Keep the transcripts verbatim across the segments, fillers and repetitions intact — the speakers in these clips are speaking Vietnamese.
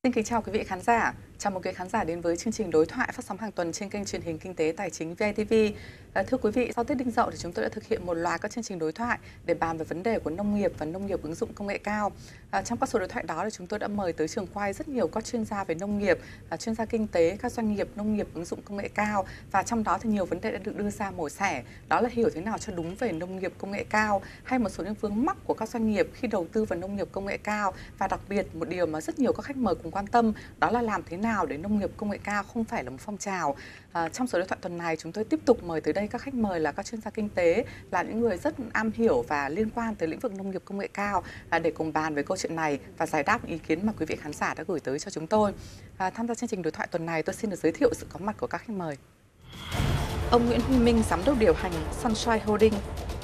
Xin kính chào quý vị khán giả. Chào mừng quý khán giả đến với chương trình đối thoại phát sóng hàng tuần trên kênh truyền hình Kinh tế Tài chính vê i tê vê. À, thưa quý vị, sau Tết Đinh Dậu thì chúng tôi đã thực hiện một loạt các chương trình đối thoại để bàn về vấn đề của nông nghiệp và nông nghiệp ứng dụng công nghệ cao. À, trong các số đối thoại đó thì chúng tôi đã mời tới trường quay rất nhiều các chuyên gia về nông nghiệp, à, chuyên gia kinh tế, các doanh nghiệp nông nghiệp ứng dụng công nghệ cao, và trong đó thì nhiều vấn đề đã được đưa ra mổ xẻ. Đó là hiểu thế nào cho đúng về nông nghiệp công nghệ cao, hay một số những vướng mắc của các doanh nghiệp khi đầu tư vào nông nghiệp công nghệ cao, và đặc biệt một điều mà rất nhiều các khách mời cùng quan tâm, đó là làm thế nào để nông nghiệp công nghệ cao không phải là một phong trào. À, trong số đối thoại tuần này, chúng tôi tiếp tục mời tới đây các khách mời là các chuyên gia kinh tế, là những người rất am hiểu và liên quan tới lĩnh vực nông nghiệp công nghệ cao, à, để cùng bàn về câu chuyện này và giải đáp ý kiến mà quý vị khán giả đã gửi tới cho chúng tôi. À, tham gia chương trình đối thoại tuần này, tôi xin được giới thiệu sự có mặt của các khách mời. Ông Nguyễn Huy Minh, giám đốc điều hành Sunshine Holding.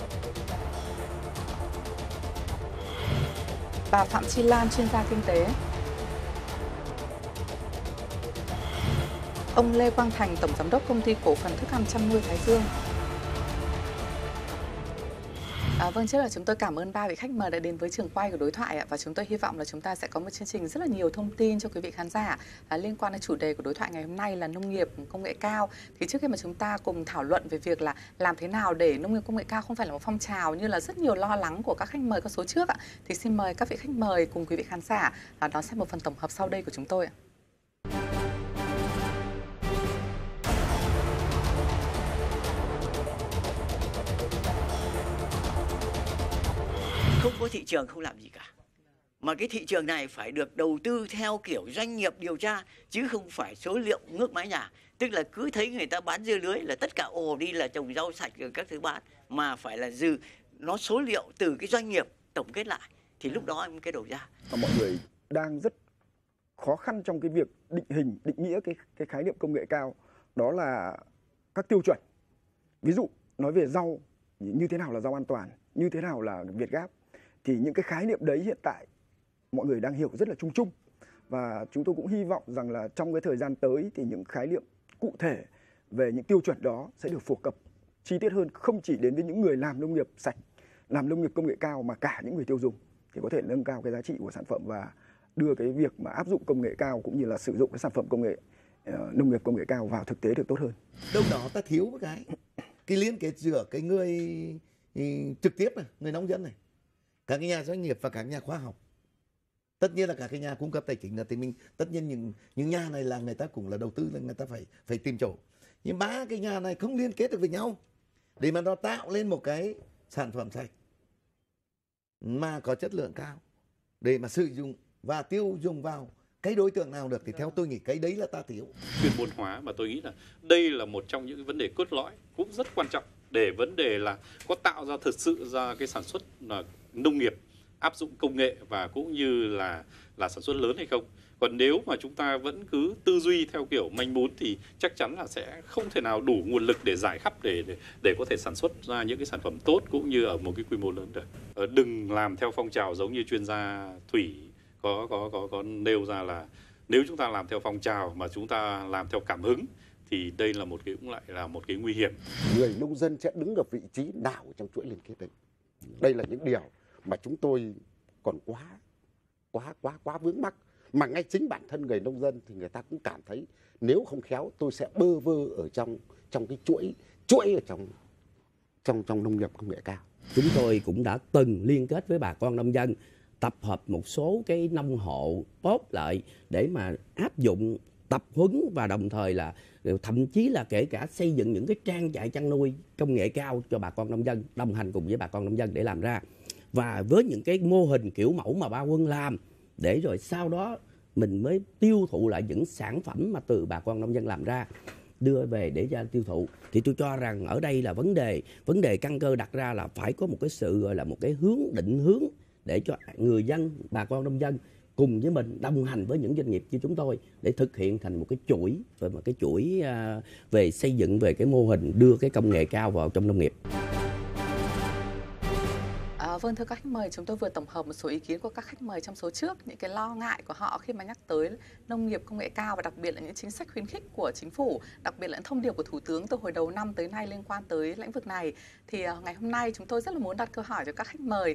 Bà Phạm Chi Lan, chuyên gia kinh tế. Ông Lê Quang Thành, tổng giám đốc công ty cổ phần thức ăn chăn nuôi Thái Dương. À, vâng, trước là chúng tôi cảm ơn ba vị khách mời đã đến với trường quay của đối thoại ạ, và chúng tôi hy vọng là chúng ta sẽ có một chương trình rất là nhiều thông tin cho quý vị khán giả à, liên quan đến chủ đề của đối thoại ngày hôm nay là nông nghiệp công nghệ cao. Thì trước khi mà chúng ta cùng thảo luận về việc là làm thế nào để nông nghiệp công nghệ cao không phải là một phong trào như là rất nhiều lo lắng của các khách mời các số trước ạ, thì xin mời các vị khách mời cùng quý vị khán giả à, đón xem một phần tổng hợp sau đây của chúng tôi ạ. Không có thị trường không làm gì cả. Mà cái thị trường này phải được đầu tư theo kiểu doanh nghiệp điều tra, chứ không phải số liệu ngước mái nhà. Tức là cứ thấy người ta bán dưa lưới là tất cả ồ đi là trồng rau sạch rồi các thứ bán. Mà phải là dư nó số liệu từ cái doanh nghiệp tổng kết lại. Thì lúc đó em cái đầu ra. Mọi người đang rất khó khăn trong cái việc định hình, định nghĩa cái, cái khái niệm công nghệ cao. Đó là các tiêu chuẩn. Ví dụ nói về rau, như thế nào là rau an toàn, như thế nào là Việt Gáp. Thì những cái khái niệm đấy hiện tại mọi người đang hiểu rất là chung chung. Và chúng tôi cũng hy vọng rằng là trong cái thời gian tới thì những khái niệm cụ thể về những tiêu chuẩn đó sẽ được phổ cập chi tiết hơn, không chỉ đến với những người làm nông nghiệp sạch, làm nông nghiệp công nghệ cao, mà cả những người tiêu dùng, thì có thể nâng cao cái giá trị của sản phẩm và đưa cái việc mà áp dụng công nghệ cao cũng như là sử dụng cái sản phẩm công nghệ uh, nông nghiệp công nghệ cao vào thực tế được tốt hơn. Đâu đó ta thiếu cái cái liên kết giữa cái người ý, trực tiếp này, người nông dân này, các cái nhà doanh nghiệp và các nhà khoa học. Tất nhiên là các cái nhà cung cấp tài chính là thì mình tất nhiên những những nhà này là người ta cũng là đầu tư, là người ta phải phải tìm chỗ. Nhưng ba cái nhà này không liên kết được với nhau để mà nó tạo lên một cái sản phẩm sạch mà có chất lượng cao để mà sử dụng và tiêu dùng vào cái đối tượng nào được, thì theo tôi nghĩ cái đấy là ta thiếu. Chuyên môn hóa, mà tôi nghĩ là đây là một trong những vấn đề cốt lõi cũng rất quan trọng để vấn đề là có tạo ra thực sự ra cái sản xuất là nông nghiệp áp dụng công nghệ và cũng như là là sản xuất lớn hay không. Còn nếu mà chúng ta vẫn cứ tư duy theo kiểu manh mún thì chắc chắn là sẽ không thể nào đủ nguồn lực để giải khắp để để, để có thể sản xuất ra những cái sản phẩm tốt cũng như ở một cái quy mô lớn được. Ờ, đừng làm theo phong trào giống như chuyên gia Thủy có có có có nêu ra là nếu chúng ta làm theo phong trào mà chúng ta làm theo cảm hứng thì đây là một cái cũng lại là một cái nguy hiểm. Người nông dân sẽ đứng ở vị trí nào trong chuỗi liên kết đấy? Đây là những điều mà chúng tôi còn quá quá quá quá vướng mắc, mà ngay chính bản thân người nông dân thì người ta cũng cảm thấy nếu không khéo tôi sẽ bơ vơ ở trong trong cái chuỗi chuỗi ở trong trong trong nông nghiệp công nghệ cao. Chúng tôi cũng đã từng liên kết với bà con nông dân, tập hợp một số cái nông hộ tốt lại để mà áp dụng tập huấn, và đồng thời là thậm chí là kể cả xây dựng những cái trang trại chăn nuôi công nghệ cao cho bà con nông dân, đồng hành cùng với bà con nông dân để làm ra. Và với những cái mô hình kiểu mẫu mà Ba Quân làm, để rồi sau đó mình mới tiêu thụ lại những sản phẩm mà từ bà con nông dân làm ra, đưa về để ra tiêu thụ. Thì tôi cho rằng ở đây là vấn đề vấn đề căn cơ đặt ra là phải có một cái sự gọi là một cái hướng định hướng để cho người dân, bà con nông dân cùng với mình đồng hành với những doanh nghiệp như chúng tôi để thực hiện thành một cái chuỗi, về một cái chuỗi về xây dựng về cái mô hình đưa cái công nghệ cao vào trong nông nghiệp. À, vâng, thưa các khách mời, chúng tôi vừa tổng hợp một số ý kiến của các khách mời trong số trước, những cái lo ngại của họ khi mà nhắc tới nông nghiệp công nghệ cao, và đặc biệt là những chính sách khuyến khích của chính phủ, đặc biệt là những thông điệp của Thủ tướng từ hồi đầu năm tới nay liên quan tới lĩnh vực này. Thì uh, ngày hôm nay chúng tôi rất là muốn đặt câu hỏi cho các khách mời.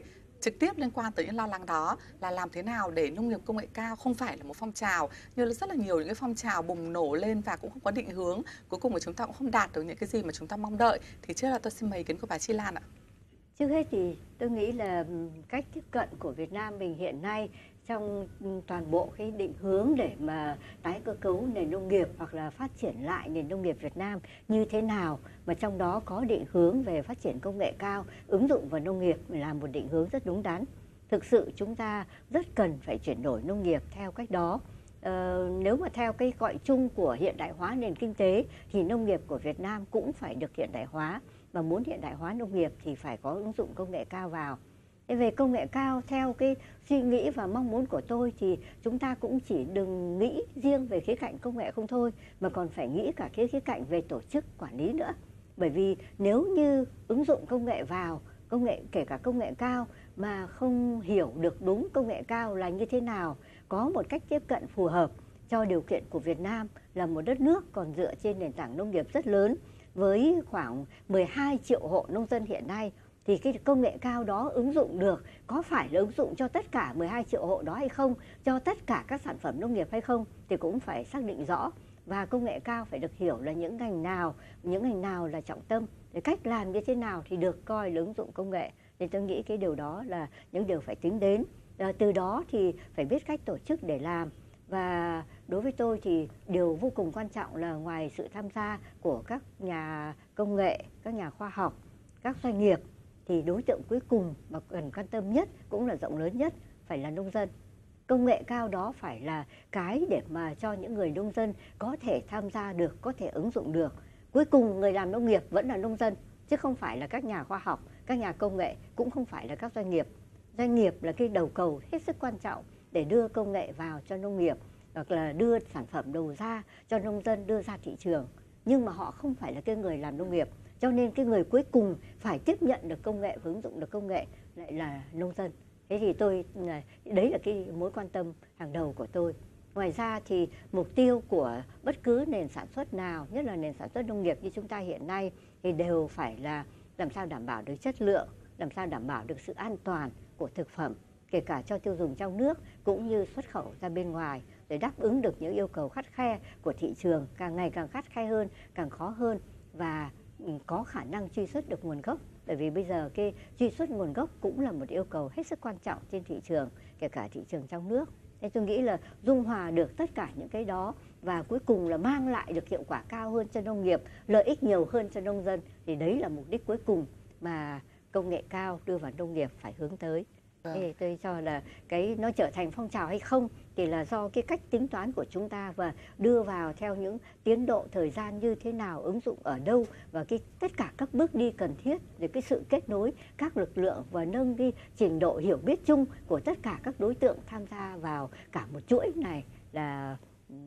trực tiếp liên quan tới những lo lắng đó là làm thế nào để nông nghiệp công nghệ cao không phải là một phong trào như là rất là nhiều những cái phong trào bùng nổ lên và cũng không có định hướng, cuối cùng là chúng ta cũng không đạt được những cái gì mà chúng ta mong đợi. Thì trước là tôi xin mời ý kiến của bà Chi Lan ạ. Trước hết thì tôi nghĩ là cách tiếp cận của Việt Nam mình hiện nay trong toàn bộ cái định hướng để mà tái cơ cấu nền nông nghiệp hoặc là phát triển lại nền nông nghiệp Việt Nam như thế nào, mà trong đó có định hướng về phát triển công nghệ cao, ứng dụng vào nông nghiệp là một định hướng rất đúng đắn. Thực sự chúng ta rất cần phải chuyển đổi nông nghiệp theo cách đó. Ờ, nếu mà theo cái gọi chung của hiện đại hóa nền kinh tế thì nông nghiệp của Việt Nam cũng phải được hiện đại hóa, mà muốn hiện đại hóa nông nghiệp thì phải có ứng dụng công nghệ cao vào. Thế về công nghệ cao, theo cái suy nghĩ và mong muốn của tôi thì chúng ta cũng chỉ đừng nghĩ riêng về khía cạnh công nghệ không thôi, mà còn phải nghĩ cả cái khía cạnh về tổ chức quản lý nữa. Bởi vì nếu như ứng dụng công nghệ vào, công nghệ kể cả công nghệ cao mà không hiểu được đúng công nghệ cao là như thế nào, có một cách tiếp cận phù hợp cho điều kiện của Việt Nam là một đất nước còn dựa trên nền tảng nông nghiệp rất lớn, với khoảng mười hai triệu hộ nông dân hiện nay, thì cái công nghệ cao đó ứng dụng được, có phải là ứng dụng cho tất cả mười hai triệu hộ đó hay không, cho tất cả các sản phẩm nông nghiệp hay không, thì cũng phải xác định rõ. Và công nghệ cao phải được hiểu là những ngành nào, những ngành nào là trọng tâm, để cách làm như thế nào thì được coi là ứng dụng công nghệ. Thì tôi nghĩ cái điều đó là những điều phải tính đến. À, từ đó thì phải biết cách tổ chức để làm. Và đối với tôi thì điều vô cùng quan trọng là ngoài sự tham gia của các nhà công nghệ, các nhà khoa học, các doanh nghiệp, thì đối tượng cuối cùng mà cần quan tâm nhất cũng là rộng lớn nhất phải là nông dân. Công nghệ cao đó phải là cái để mà cho những người nông dân có thể tham gia được, có thể ứng dụng được. Cuối cùng người làm nông nghiệp vẫn là nông dân, chứ không phải là các nhà khoa học, các nhà công nghệ, cũng không phải là các doanh nghiệp. Doanh nghiệp là cái đầu cầu hết sức quan trọng để đưa công nghệ vào cho nông nghiệp, hoặc là đưa sản phẩm đầu ra cho nông dân, đưa ra thị trường. Nhưng mà họ không phải là cái người làm nông nghiệp, cho nên cái người cuối cùng phải tiếp nhận được công nghệ và ứng dụng được công nghệ lại là nông dân. Thế thì tôi, đấy là cái mối quan tâm hàng đầu của tôi. Ngoài ra thì mục tiêu của bất cứ nền sản xuất nào, nhất là nền sản xuất nông nghiệp như chúng ta hiện nay, thì đều phải là làm sao đảm bảo được chất lượng, làm sao đảm bảo được sự an toàn của thực phẩm, kể cả cho tiêu dùng trong nước cũng như xuất khẩu ra bên ngoài, để đáp ứng được những yêu cầu khắt khe của thị trường, càng ngày càng khắt khe hơn, càng khó hơn, và có khả năng truy xuất được nguồn gốc. Bởi vì bây giờ cái truy xuất nguồn gốc cũng là một yêu cầu hết sức quan trọng trên thị trường, kể cả thị trường trong nước. Thế tôi nghĩ là dung hòa được tất cả những cái đó và cuối cùng là mang lại được hiệu quả cao hơn cho nông nghiệp, lợi ích nhiều hơn cho nông dân, thì đấy là mục đích cuối cùng mà công nghệ cao đưa vào nông nghiệp phải hướng tới. Vâng. Thế tôi cho là cái nó trở thành phong trào hay không thì là do cái cách tính toán của chúng ta và đưa vào theo những tiến độ thời gian như thế nào, ứng dụng ở đâu, và cái tất cả các bước đi cần thiết để cái sự kết nối các lực lượng và nâng cái trình độ hiểu biết chung của tất cả các đối tượng tham gia vào cả một chuỗi này là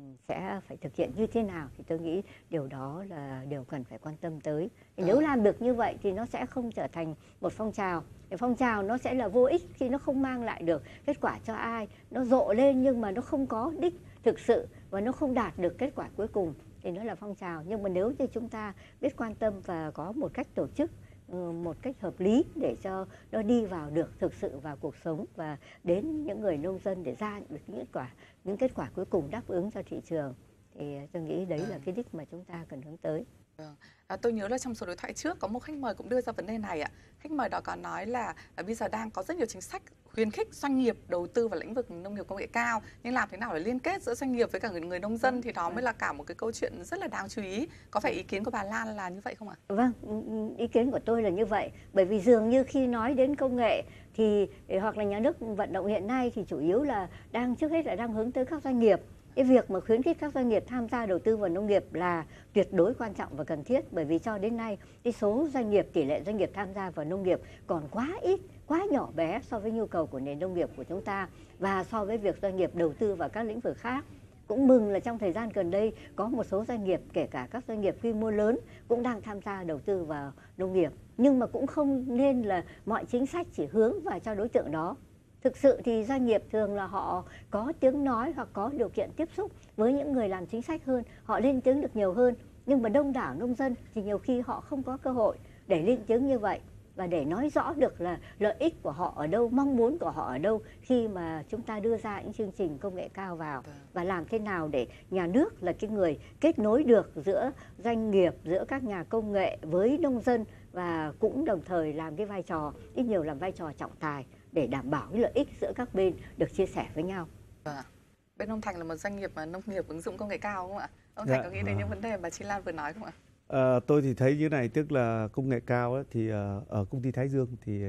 sẽ phải thực hiện như thế nào, thì tôi nghĩ điều đó là điều cần phải quan tâm tới. Thì nếu làm được như vậy thì nó sẽ không trở thành một phong trào. Thì phong trào nó sẽ là vô ích khi nó không mang lại được kết quả cho ai. Nó rộ lên nhưng mà nó không có đích thực sự và nó không đạt được kết quả cuối cùng thì nó là phong trào. Nhưng mà nếu như chúng ta biết quan tâm và có một cách tổ chức một cách hợp lý để cho nó đi vào được thực sự vào cuộc sống và đến những người nông dân để ra được những kết quả những kết quả cuối cùng đáp ứng cho thị trường, thì tôi nghĩ đấy là cái đích mà chúng ta cần hướng tới. À, tôi nhớ là trong số đối thoại trước có một khách mời cũng đưa ra vấn đề này ạ. Khách mời đó có nói là à, bây giờ đang có rất nhiều chính sách khuyến khích doanh nghiệp đầu tư vào lĩnh vực nông nghiệp công nghệ cao, nhưng làm thế nào để liên kết giữa doanh nghiệp với cả người, người nông dân thì đó mới là cả một cái câu chuyện rất là đáng chú ý. Có phải ý kiến của bà Lan là như vậy không ạ? Vâng, ý kiến của tôi là như vậy. Bởi vì dường như khi nói đến công nghệ thì hoặc là nhà nước vận động hiện nay thì chủ yếu là đang trước hết là đang hướng tới các doanh nghiệp. Cái việc mà khuyến khích các doanh nghiệp tham gia đầu tư vào nông nghiệp là tuyệt đối quan trọng và cần thiết, bởi vì cho đến nay cái số doanh nghiệp, tỷ lệ doanh nghiệp tham gia vào nông nghiệp còn quá ít, quá nhỏ bé so với nhu cầu của nền nông nghiệp của chúng ta và so với việc doanh nghiệp đầu tư vào các lĩnh vực khác. Cũng mừng là trong thời gian gần đây có một số doanh nghiệp, kể cả các doanh nghiệp quy mô lớn cũng đang tham gia đầu tư vào nông nghiệp, nhưng mà cũng không nên là mọi chính sách chỉ hướng vào cho đối tượng đó. Thực sự thì doanh nghiệp thường là họ có tiếng nói hoặc có điều kiện tiếp xúc với những người làm chính sách hơn, họ lên tiếng được nhiều hơn. Nhưng mà đông đảo nông dân thì nhiều khi họ không có cơ hội để lên tiếng như vậy. và để nói rõ được là lợi ích của họ ở đâu, mong muốn của họ ở đâu khi mà chúng ta đưa ra những chương trình công nghệ cao vào, và làm thế nào để nhà nước là cái người kết nối được giữa doanh nghiệp, giữa các nhà công nghệ với nông dân, và cũng đồng thời làm cái vai trò, ít nhiều làm vai trò trọng tài để đảm bảo cái lợi ích giữa các bên được chia sẻ với nhau. Vâng. Bên ông Thành là một doanh nghiệp mà nông nghiệp ứng dụng công nghệ cao không ạ? Ông Thành Dạ, có nghĩ đến những vấn đề mà chị Lan vừa nói không ạ? À, tôi thì thấy như này, tức là công nghệ cao ấy, thì uh, ở công ty Thái Dương thì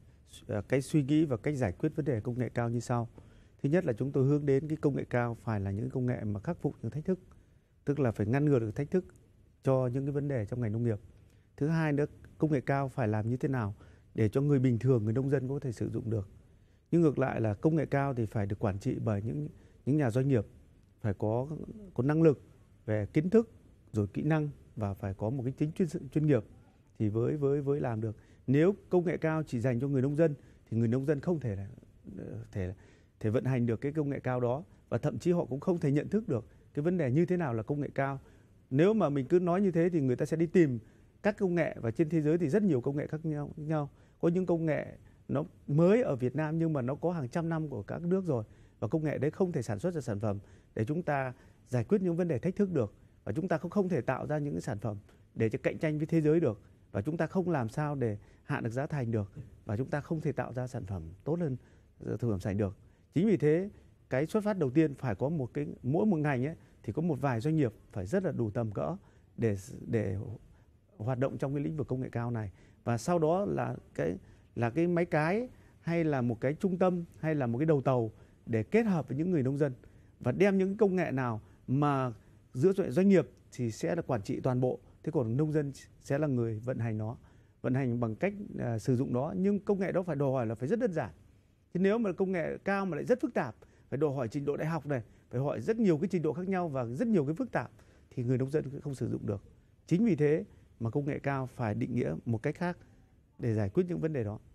uh, cái suy nghĩ và cách giải quyết vấn đề công nghệ cao như sau. Thứ nhất là chúng tôi hướng đến cái công nghệ cao phải là những công nghệ mà khắc phục những thách thức, tức là phải ngăn ngừa được thách thức cho những cái vấn đề trong ngành nông nghiệp. Thứ hai nữa, công nghệ cao phải làm như thế nào để cho người bình thường, người nông dân có thể sử dụng được. Nhưng ngược lại là công nghệ cao thì phải được quản trị bởi những những nhà doanh nghiệp, phải có có năng lực về kiến thức rồi kỹ năng, và phải có một cái tính chuyên chuyên nghiệp thì với với với làm được. Nếu công nghệ cao chỉ dành cho người nông dân thì người nông dân không thể thể thể vận hành được cái công nghệ cao đó, và thậm chí họ cũng không thể nhận thức được cái vấn đề như thế nào là công nghệ cao. Nếu mà mình cứ nói như thế thì người ta sẽ đi tìm các công nghệ, và trên thế giới thì rất nhiều công nghệ khác nhau nhau. Có những công nghệ nó mới ở Việt Nam nhưng mà nó có hàng trăm năm của các nước rồi, và công nghệ đấy không thể sản xuất ra sản phẩm để chúng ta giải quyết những vấn đề thách thức được, và chúng ta cũng không thể tạo ra những cái sản phẩm để cho cạnh tranh với thế giới được, và chúng ta không làm sao để hạ được giá thành được, và chúng ta không thể tạo ra sản phẩm tốt hơn thực phẩm sạch được. Chính vì thế cái xuất phát đầu tiên phải có một cái, mỗi một ngành ấy thì có một vài doanh nghiệp phải rất là đủ tầm cỡ để để hoạt động trong cái lĩnh vực công nghệ cao này, và sau đó là cái là cái máy cái hay là một cái trung tâm hay là một cái đầu tàu để kết hợp với những người nông dân và đem những công nghệ nào mà giữa doanh nghiệp thì sẽ là quản trị toàn bộ, thế còn nông dân sẽ là người vận hành nó, vận hành bằng cách uh, sử dụng nó. Nhưng công nghệ đó phải đòi hỏi là phải rất đơn giản. Chứ nếu mà công nghệ cao mà lại rất phức tạp, phải đòi hỏi trình độ đại học này, phải hỏi rất nhiều cái trình độ khác nhau và rất nhiều cái phức tạp, thì người nông dân không sử dụng được. Chính vì thế mà công nghệ cao phải định nghĩa một cách khác để giải quyết những vấn đề đó.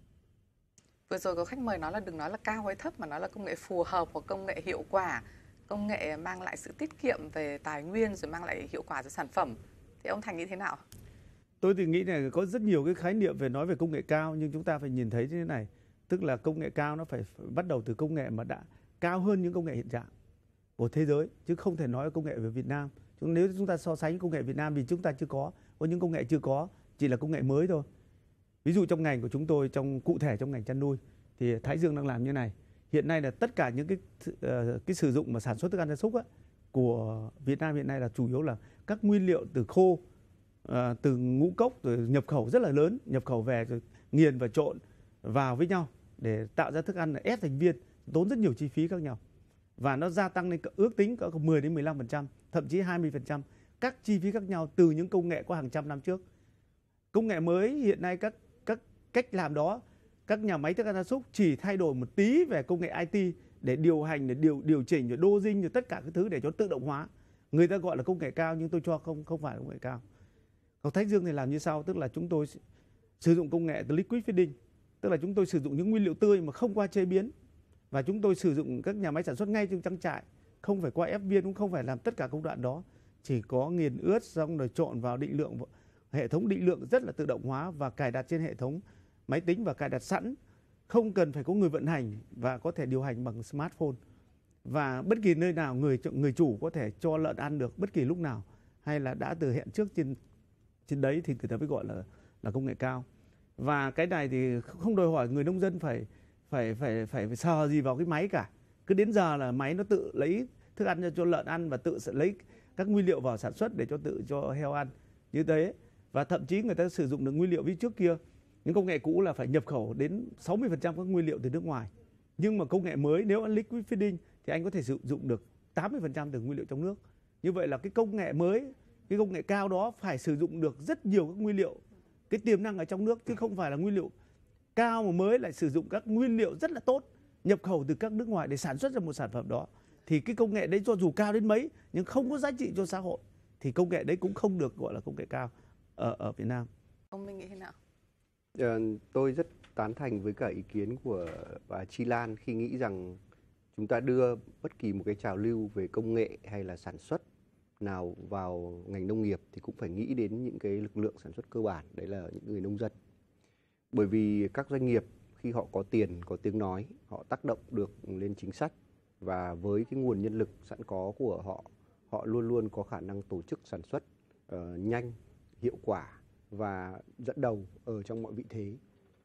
Vừa rồi có khách mời nói là đừng nói là cao hay thấp, mà nói là công nghệ phù hợp hoặc công nghệ hiệu quả, công nghệ mang lại sự tiết kiệm về tài nguyên rồi mang lại hiệu quả cho sản phẩm. Thì ông Thành nghĩ thế nào? Tôi thì nghĩ là có rất nhiều cái khái niệm về nói về công nghệ cao, nhưng chúng ta phải nhìn thấy như thế này, tức là công nghệ cao nó phải bắt đầu từ công nghệ mà đã cao hơn những công nghệ hiện trạng của thế giới, chứ không thể nói công nghệ về Việt Nam. Nếu chúng ta so sánh công nghệ Việt Nam vì chúng ta chưa có, có những công nghệ chưa có, chỉ là công nghệ mới thôi. Ví dụ trong ngành của chúng tôi, trong cụ thể trong ngành chăn nuôi thì Thái Dương đang làm như này. Hiện nay là tất cả những cái uh, cái sử dụng mà sản xuất thức ăn gia súc á, của Việt Nam hiện nay là chủ yếu là các nguyên liệu từ khô, uh, từ ngũ cốc rồi nhập khẩu rất là lớn, nhập khẩu về rồi nghiền và trộn vào với nhau để tạo ra thức ăn, ép thành viên, tốn rất nhiều chi phí khác nhau. Và nó gia tăng lên ước tính có mười đến mười lăm phần trăm, thậm chí hai mươi phần trăm các chi phí khác nhau từ những công nghệ có hàng trăm năm trước. Công nghệ mới hiện nay các các cách làm đó, các nhà máy thức ăn gia súc chỉ thay đổi một tí về công nghệ i tê để điều hành, để điều điều chỉnh, rồi đô dinh, rồi tất cả các thứ để cho tự động hóa. Người ta gọi là công nghệ cao nhưng tôi cho không không phải là công nghệ cao. Còn Thái Dương thì làm như sau, tức là chúng tôi sử dụng công nghệ liquid feeding, tức là chúng tôi sử dụng những nguyên liệu tươi mà không qua chế biến, và chúng tôi sử dụng các nhà máy sản xuất ngay trong trang trại, không phải qua ép viên, cũng không phải làm tất cả công đoạn đó, chỉ có nghiền ướt xong rồi trộn vào định lượng, hệ thống định lượng rất là tự động hóa và cài đặt trên hệ thống máy tính và cài đặt sẵn, không cần phải có người vận hành và có thể điều hành bằng smartphone. Và bất kỳ nơi nào người người chủ có thể cho lợn ăn được bất kỳ lúc nào, hay là đã từ hẹn trước trên trên đấy thì người ta mới gọi là là công nghệ cao. Và cái này thì không đòi hỏi người nông dân phải phải phải phải, phải sờ gì vào cái máy cả. Cứ đến giờ là máy nó tự lấy thức ăn cho, cho lợn ăn và tự sẽ lấy các nguyên liệu vào sản xuất để cho tự cho heo ăn như thế. Và thậm chí người ta sử dụng được nguyên liệu ví trước kia, những công nghệ cũ là phải nhập khẩu đến sáu mươi phần trăm các nguyên liệu từ nước ngoài. Nhưng mà công nghệ mới nếu anh liquid feeding thì anh có thể sử dụng được tám mươi phần trăm từ nguyên liệu trong nước. Như vậy là cái công nghệ mới, cái công nghệ cao đó phải sử dụng được rất nhiều các nguyên liệu, cái tiềm năng ở trong nước, chứ không phải là nguyên liệu cao mà mới lại sử dụng các nguyên liệu rất là tốt nhập khẩu từ các nước ngoài để sản xuất ra một sản phẩm đó. Thì cái công nghệ đấy cho dù cao đến mấy nhưng không có giá trị cho xã hội thì công nghệ đấy cũng không được gọi là công nghệ cao ở ở Việt Nam. Ông Minh nghĩ thế nào? Ờ, tôi rất tán thành với cả ý kiến của bà Chi Lan khi nghĩ rằng chúng ta đưa bất kỳ một cái trào lưu về công nghệ hay là sản xuất nào vào ngành nông nghiệp thì cũng phải nghĩ đến những cái lực lượng sản xuất cơ bản, đấy là những người nông dân. Bởi vì các doanh nghiệp khi họ có tiền, có tiếng nói, họ tác động được lên chính sách, và với cái nguồn nhân lực sẵn có của họ, họ luôn luôn có khả năng tổ chức sản xuất uh, nhanh, hiệu quả và dẫn đầu ở trong mọi vị thế.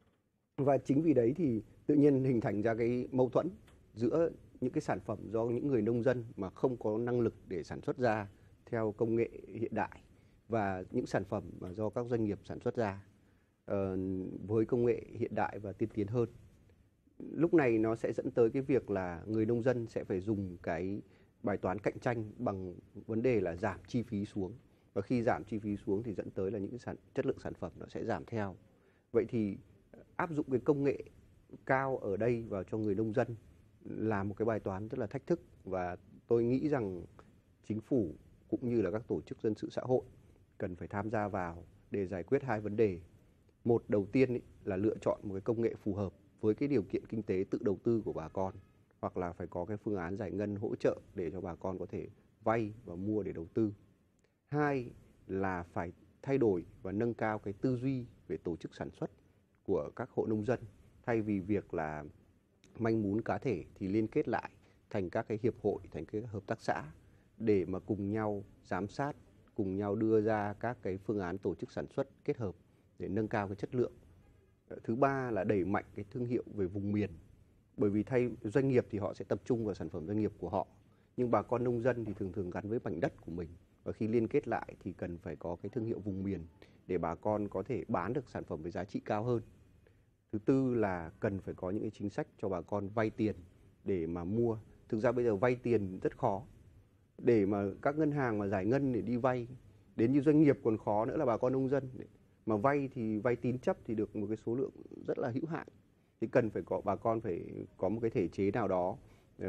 Và chính vì đấy thì tự nhiên hình thành ra cái mâu thuẫn giữa những cái sản phẩm do những người nông dân mà không có năng lực để sản xuất ra theo công nghệ hiện đại, và những sản phẩm mà do các doanh nghiệp sản xuất ra uh, với công nghệ hiện đại và tiên tiến hơn. Lúc này nó sẽ dẫn tới cái việc là người nông dân sẽ phải dùng cái bài toán cạnh tranh bằng vấn đề là giảm chi phí xuống. Và khi giảm chi phí xuống thì dẫn tới là những sản, chất lượng sản phẩm nó sẽ giảm theo. Vậy thì áp dụng cái công nghệ cao ở đây vào cho người nông dân là một cái bài toán rất là thách thức. Và tôi nghĩ rằng chính phủ cũng như là các tổ chức dân sự xã hội cần phải tham gia vào để giải quyết hai vấn đề. Một, đầu tiên ý, là lựa chọn một cái công nghệ phù hợp với cái điều kiện kinh tế tự đầu tư của bà con, hoặc là phải có cái phương án giải ngân hỗ trợ để cho bà con có thể vay và mua để đầu tư. Hai là phải thay đổi và nâng cao cái tư duy về tổ chức sản xuất của các hộ nông dân. Thay vì việc là manh mún cá thể thì liên kết lại thành các cái hiệp hội, thành cái hợp tác xã để mà cùng nhau giám sát, cùng nhau đưa ra các cái phương án tổ chức sản xuất kết hợp để nâng cao cái chất lượng. Thứ ba là đẩy mạnh cái thương hiệu về vùng miền. Bởi vì thay doanh nghiệp thì họ sẽ tập trung vào sản phẩm doanh nghiệp của họ, nhưng bà con nông dân thì thường thường gắn với mảnh đất của mình. Và khi liên kết lại thì cần phải có cái thương hiệu vùng miền để bà con có thể bán được sản phẩm với giá trị cao hơn. Thứ tư là cần phải có những cái chính sách cho bà con vay tiền để mà mua. Thực ra bây giờ vay tiền rất khó. Để mà các ngân hàng mà giải ngân để đi vay, đến như doanh nghiệp còn khó nữa là bà con nông dân. Mà vay thì vay tín chấp thì được một cái số lượng rất là hữu hạn. Thì cần phải có bà con phải có một cái thể chế nào đó uh,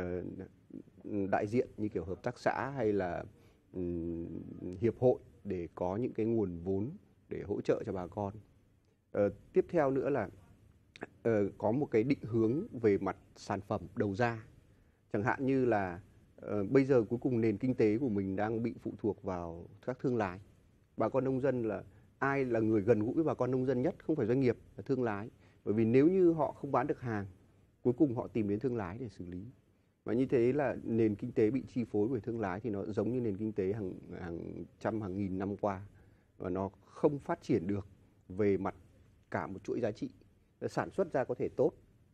đại diện như kiểu hợp tác xã hay là um, hiệp hội để có những cái nguồn vốn để hỗ trợ cho bà con. Uh, tiếp theo nữa là uh, có một cái định hướng về mặt sản phẩm đầu ra. Chẳng hạn như là uh, bây giờ cuối cùng nền kinh tế của mình đang bị phụ thuộc vào các thương lái. Bà con nông dân là ai là người gần gũi với bà con nông dân nhất? Không phải doanh nghiệp, là thương lái. Bởi vì nếu như họ không bán được hàng, cuối cùng họ tìm đến thương lái để xử lý. Và như thế là nền kinh tế bị chi phối bởi thương lái thì nó giống như nền kinh tế hàng, hàng trăm, hàng nghìn năm qua. Và nó không phát triển được về mặt cả một chuỗi giá trị. Sản xuất ra có thể tốt,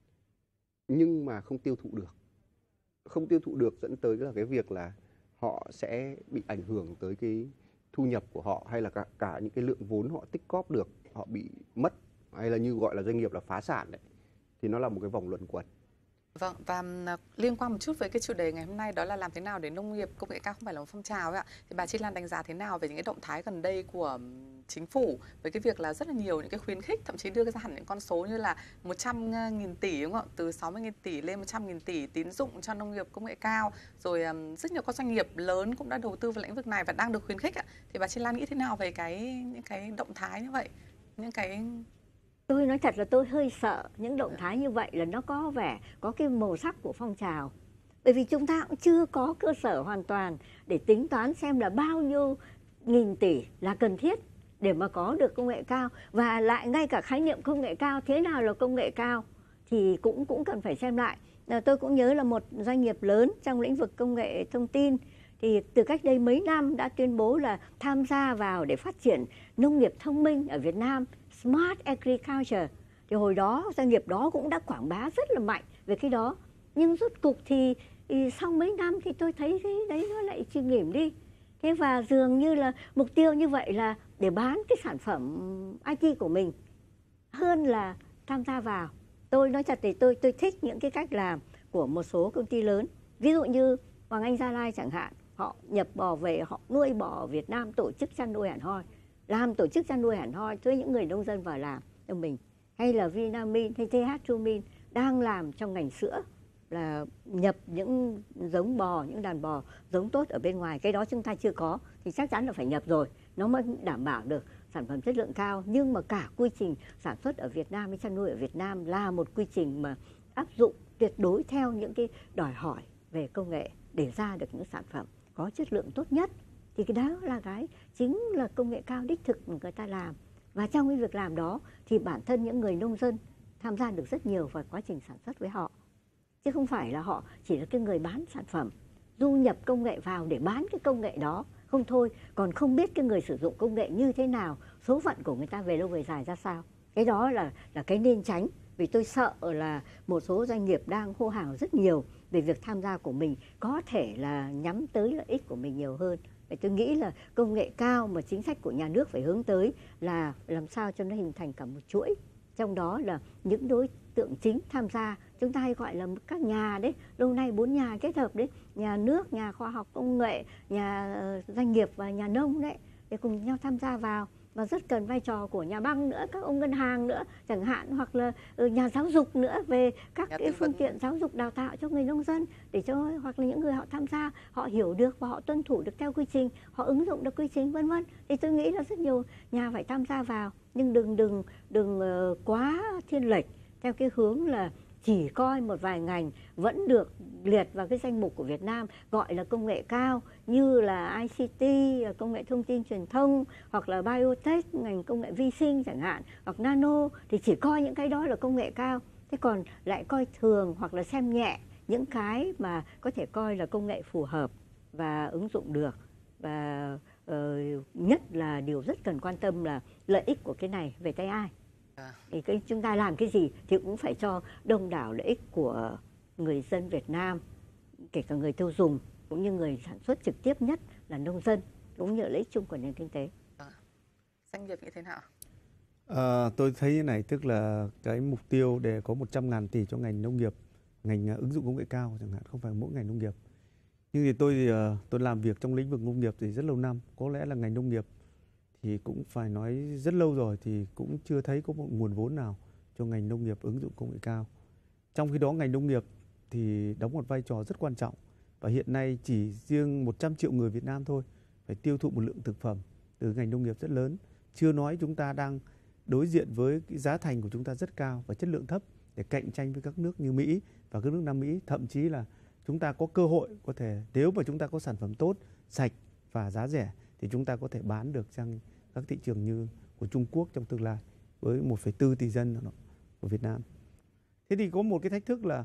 nhưng mà không tiêu thụ được. Không tiêu thụ được dẫn tới là cái việc là họ sẽ bị ảnh hưởng tới cái thu nhập của họ, hay là cả, cả những cái lượng vốn họ tích cóp được, họ bị mất, hay là như gọi là doanh nghiệp là phá sản đấy. Thì nó là một cái vòng luẩn quẩn. Vâng, và liên quan một chút với cái chủ đề ngày hôm nay, đó là làm thế nào để nông nghiệp công nghệ cao không phải là một phong trào ấy ạ. Thì bà Chi Lan đánh giá thế nào về những cái động thái gần đây của chính phủ với cái việc là rất là nhiều những cái khuyến khích, thậm chí đưa ra hẳn những con số như là một trăm nghìn tỷ, đúng không ạ? Từ sáu mươi nghìn tỷ lên một trăm nghìn tỷ tín dụng cho nông nghiệp công nghệ cao. Rồi rất nhiều các doanh nghiệp lớn cũng đã đầu tư vào lĩnh vực này và đang được khuyến khích ạ. Thì bà Chi Lan nghĩ thế nào về cái những cái động thái như vậy? Những cái Tôi nói thật là tôi hơi sợ những động thái như vậy, là nó có vẻ có cái màu sắc của phong trào. Bởi vì chúng ta cũng chưa có cơ sở hoàn toàn để tính toán xem là bao nhiêu nghìn tỷ là cần thiết để mà có được công nghệ cao. Và lại ngay cả khái niệm công nghệ cao, thế nào là công nghệ cao thì cũng cũng cần phải xem lại. Tôi cũng nhớ là một doanh nghiệp lớn trong lĩnh vực công nghệ thông tin thì từ cách đây mấy năm đã tuyên bố là tham gia vào để phát triển nông nghiệp thông minh ở Việt Nam, Smart Agriculture. Thì hồi đó doanh nghiệp đó cũng đã quảng bá rất là mạnh về cái đó. Nhưng rốt cục thì, thì sau mấy năm thì tôi thấy cái đấy nó lại chìm nghỉm đi. Thế và dường như là mục tiêu như vậy là để bán cái sản phẩm i tê của mình hơn là tham gia vào. Tôi nói thật thì tôi tôi thích những cái cách làm của một số công ty lớn. Ví dụ như Hoàng Anh Gia Lai chẳng hạn, họ nhập bò về, họ nuôi bò ở Việt Nam, tổ chức chăn nuôi hẳn hoi. Làm tổ chức chăn nuôi hẳn hoi, thuê những người nông dân vào làm cho mình. Hay là Vinamilk hay tê hát Trumin đang làm trong ngành sữa, là nhập những giống bò, những đàn bò giống tốt ở bên ngoài. Cái đó chúng ta chưa có thì chắc chắn là phải nhập rồi, nó mới đảm bảo được sản phẩm chất lượng cao. Nhưng mà cả quy trình sản xuất ở Việt Nam hay chăn nuôi ở Việt Nam là một quy trình mà áp dụng tuyệt đối theo những cái đòi hỏi về công nghệ để ra được những sản phẩm có chất lượng tốt nhất. Thì cái đó là cái chính là công nghệ cao đích thực mà người ta làm. Và trong cái việc làm đó thì bản thân những người nông dân tham gia được rất nhiều vào quá trình sản xuất với họ. Chứ không phải là họ chỉ là cái người bán sản phẩm, du nhập công nghệ vào để bán cái công nghệ đó không thôi, còn không biết cái người sử dụng công nghệ như thế nào, số phận của người ta về lâu về dài ra sao. Cái đó là là cái nên tránh, vì tôi sợ là một số doanh nghiệp đang hô hào rất nhiều về việc tham gia của mình có thể là nhắm tới lợi ích của mình nhiều hơn. Vậy tôi nghĩ là công nghệ cao mà chính sách của nhà nước phải hướng tới là làm sao cho nó hình thành cả một chuỗi. Trong đó là những đối tượng chính tham gia, chúng ta hay gọi là các nhà đấy, lâu nay bốn nhà kết hợp đấy, nhà nước, nhà khoa học công nghệ, nhà doanh nghiệp và nhà nông đấy, để cùng nhau tham gia vào. Và rất cần vai trò của nhà băng nữa, các ông ngân hàng nữa chẳng hạn, hoặc là nhà giáo dục nữa về các cái phương tiện giáo dục đào tạo cho người nông dân, để cho hoặc là những người họ tham gia họ hiểu được và họ tuân thủ được theo quy trình, họ ứng dụng được quy trình vân vân. Thì tôi nghĩ là rất nhiều nhà phải tham gia vào, nhưng đừng đừng đừng quá thiên lệch theo cái hướng là chỉ coi một vài ngành vẫn được liệt vào cái danh mục của Việt Nam gọi là công nghệ cao, như là I C T, công nghệ thông tin truyền thông, hoặc là biotech, ngành công nghệ vi sinh chẳng hạn, hoặc nano, thì chỉ coi những cái đó là công nghệ cao. Thế còn lại coi thường hoặc là xem nhẹ những cái mà có thể coi là công nghệ phù hợp và ứng dụng được. Và uh, nhất là điều rất cần quan tâm là lợi ích của cái này về tay ai. Thì cái, chúng ta làm cái gì thì cũng phải cho đông đảo lợi ích của người dân Việt Nam, kể cả người tiêu dùng cũng như người sản xuất trực tiếp nhất là nông dân, cũng như lợi ích chung của nền kinh tế. Doanh nghiệp như thế nào? À, tôi thấy như này, tức là cái mục tiêu để có một trăm ngàn tỷ cho ngành nông nghiệp, ngành ứng dụng công nghệ cao chẳng hạn, không phải mỗi ngành nông nghiệp. Nhưng thì tôi thì tôi làm việc trong lĩnh vực nông nghiệp thì rất lâu năm, có lẽ là ngành nông nghiệp thì cũng phải nói rất lâu rồi thì cũng chưa thấy có một nguồn vốn nào cho ngành nông nghiệp ứng dụng công nghệ cao. Trong khi đó ngành nông nghiệp thì đóng một vai trò rất quan trọng, và hiện nay chỉ riêng một trăm triệu người Việt Nam thôi phải tiêu thụ một lượng thực phẩm từ ngành nông nghiệp rất lớn. Chưa nói chúng ta đang đối diện với cái giá thành của chúng ta rất cao và chất lượng thấp để cạnh tranh với các nước như Mỹ và các nước Nam Mỹ. Thậm chí là chúng ta có cơ hội có thể, nếu mà chúng ta có sản phẩm tốt, sạch và giá rẻ thì chúng ta có thể bán được sang các thị trường như của Trung Quốc trong tương lai với một phẩy bốn tỷ dân của Việt Nam. Thế thì có một cái thách thức là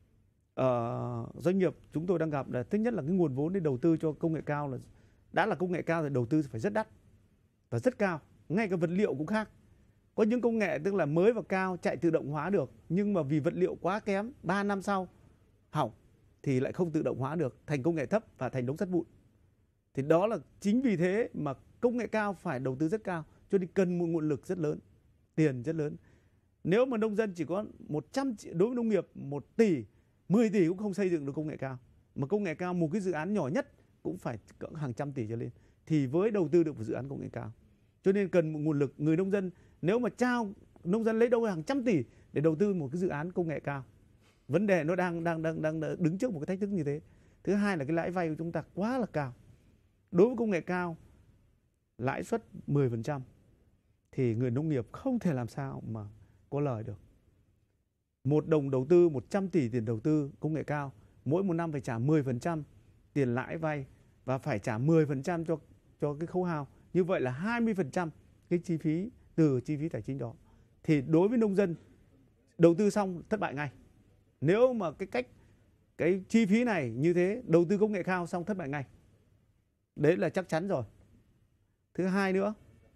uh, doanh nghiệp chúng tôi đang gặp là thứ nhất là cái nguồn vốn để đầu tư cho công nghệ cao là đã là công nghệ cao thì đầu tư phải rất đắt và rất cao. Ngay cả vật liệu cũng khác. Có những công nghệ tức là mới và cao chạy tự động hóa được, nhưng mà vì vật liệu quá kém, ba năm sau hỏng thì lại không tự động hóa được, thành công nghệ thấp và thành đống sắt vụn. Thì đó là chính vì thế mà công nghệ cao phải đầu tư rất cao, cho nên cần một nguồn lực rất lớn, tiền rất lớn. Nếu mà nông dân chỉ có một trăm triệu, đối với nông nghiệp một tỷ, mười tỷ cũng không xây dựng được công nghệ cao. Mà công nghệ cao một cái dự án nhỏ nhất cũng phải cỡ hàng trăm tỷ trở lên thì mới đầu tư được một dự án công nghệ cao. Cho nên cần một nguồn lực, người nông dân nếu mà trao, nông dân lấy đâu hàng trăm tỷ để đầu tư một cái dự án công nghệ cao. Vấn đề nó đang đang đang đang đứng trước một cái thách thức như thế. Thứ hai là cái lãi vay của chúng ta quá là cao. Đối với công nghệ cao, lãi suất mười phần trăm thì người nông nghiệp không thể làm sao mà có lời được. Một đồng đầu tư, một trăm tỷ tiền đầu tư công nghệ cao, mỗi một năm phải trả mười phần trăm tiền lãi vay và phải trả mười phần trăm cho cho cái khấu hao. Như vậy là hai mươi phần trăm cái chi phí từ chi phí tài chính đó. Thì đối với nông dân đầu tư xong thất bại ngay. Nếu mà cái cách cái chi phí này như thế, đầu tư công nghệ cao xong thất bại ngay. Đấy là chắc chắn rồi. Thứ hai nữa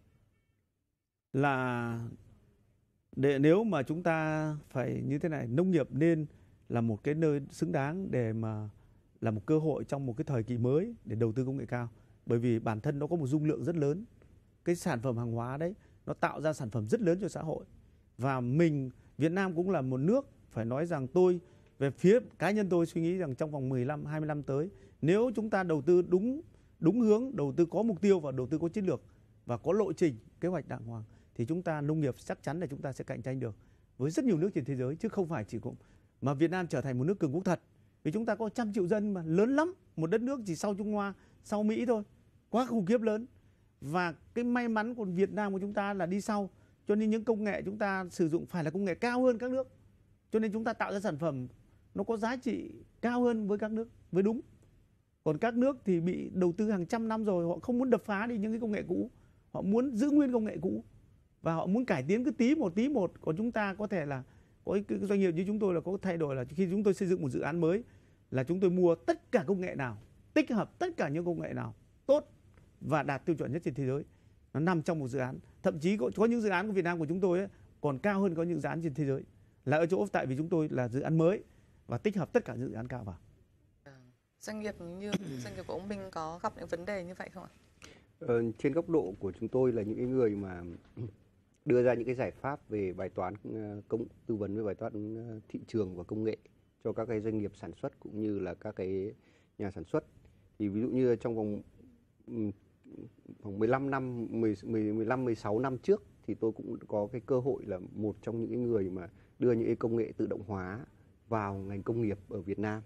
là để nếu mà chúng ta phải như thế này, nông nghiệp nên là một cái nơi xứng đáng để mà là một cơ hội trong một cái thời kỳ mới để đầu tư công nghệ cao. Bởi vì bản thân nó có một dung lượng rất lớn. Cái sản phẩm hàng hóa đấy nó tạo ra sản phẩm rất lớn cho xã hội. Và mình, Việt Nam cũng là một nước, phải nói rằng tôi, về phía cá nhân tôi suy nghĩ rằng trong vòng mười lăm, hai mươi năm tới, nếu chúng ta đầu tư đúng đúng hướng, đầu tư có mục tiêu và đầu tư có chiến lược và có lộ trình, kế hoạch đàng hoàng thì chúng ta nông nghiệp chắc chắn là chúng ta sẽ cạnh tranh được với rất nhiều nước trên thế giới, chứ không phải chỉ cũng mà Việt Nam trở thành một nước cường quốc thật. Vì chúng ta có trăm triệu dân mà lớn lắm, một đất nước chỉ sau Trung Hoa, sau Mỹ thôi, quá khủng khiếp lớn. Và cái may mắn của Việt Nam của chúng ta là đi sau, cho nên những công nghệ chúng ta sử dụng phải là công nghệ cao hơn các nước. Cho nên chúng ta tạo ra sản phẩm nó có giá trị cao hơn với các nước, với đúng. Còn các nước thì bị đầu tư hàng trăm năm rồi, họ không muốn đập phá đi những cái công nghệ cũ, họ muốn giữ nguyên công nghệ cũ. và họ muốn cải tiến cứ tí một tí một. Còn chúng ta có thể là có cái doanh nghiệp như chúng tôi là có thay đổi là khi chúng tôi xây dựng một dự án mới là chúng tôi mua tất cả công nghệ nào, tích hợp tất cả những công nghệ nào tốt và đạt tiêu chuẩn nhất trên thế giới, nó nằm trong một dự án. Thậm chí có, có những dự án của Việt Nam của chúng tôi ấy, còn cao hơn có những dự án trên thế giới, là ở chỗ tại vì chúng tôi là dự án mới và tích hợp tất cả dự án cao vào. Doanh nghiệp như doanh nghiệp của ông Minh có gặp những vấn đề như vậy không ạ? Ờ, trên góc độ của chúng tôi là những cái người mà đưa ra những cái giải pháp về bài toán công tư vấn về bài toán thị trường và công nghệ cho các cái doanh nghiệp sản xuất cũng như là các cái nhà sản xuất. Thì ví dụ như trong vòng khoảng mười lăm năm, mười, mười lăm, mười sáu năm trước thì tôi cũng có cái cơ hội là một trong những người mà đưa những cái công nghệ tự động hóa vào ngành công nghiệp ở Việt Nam.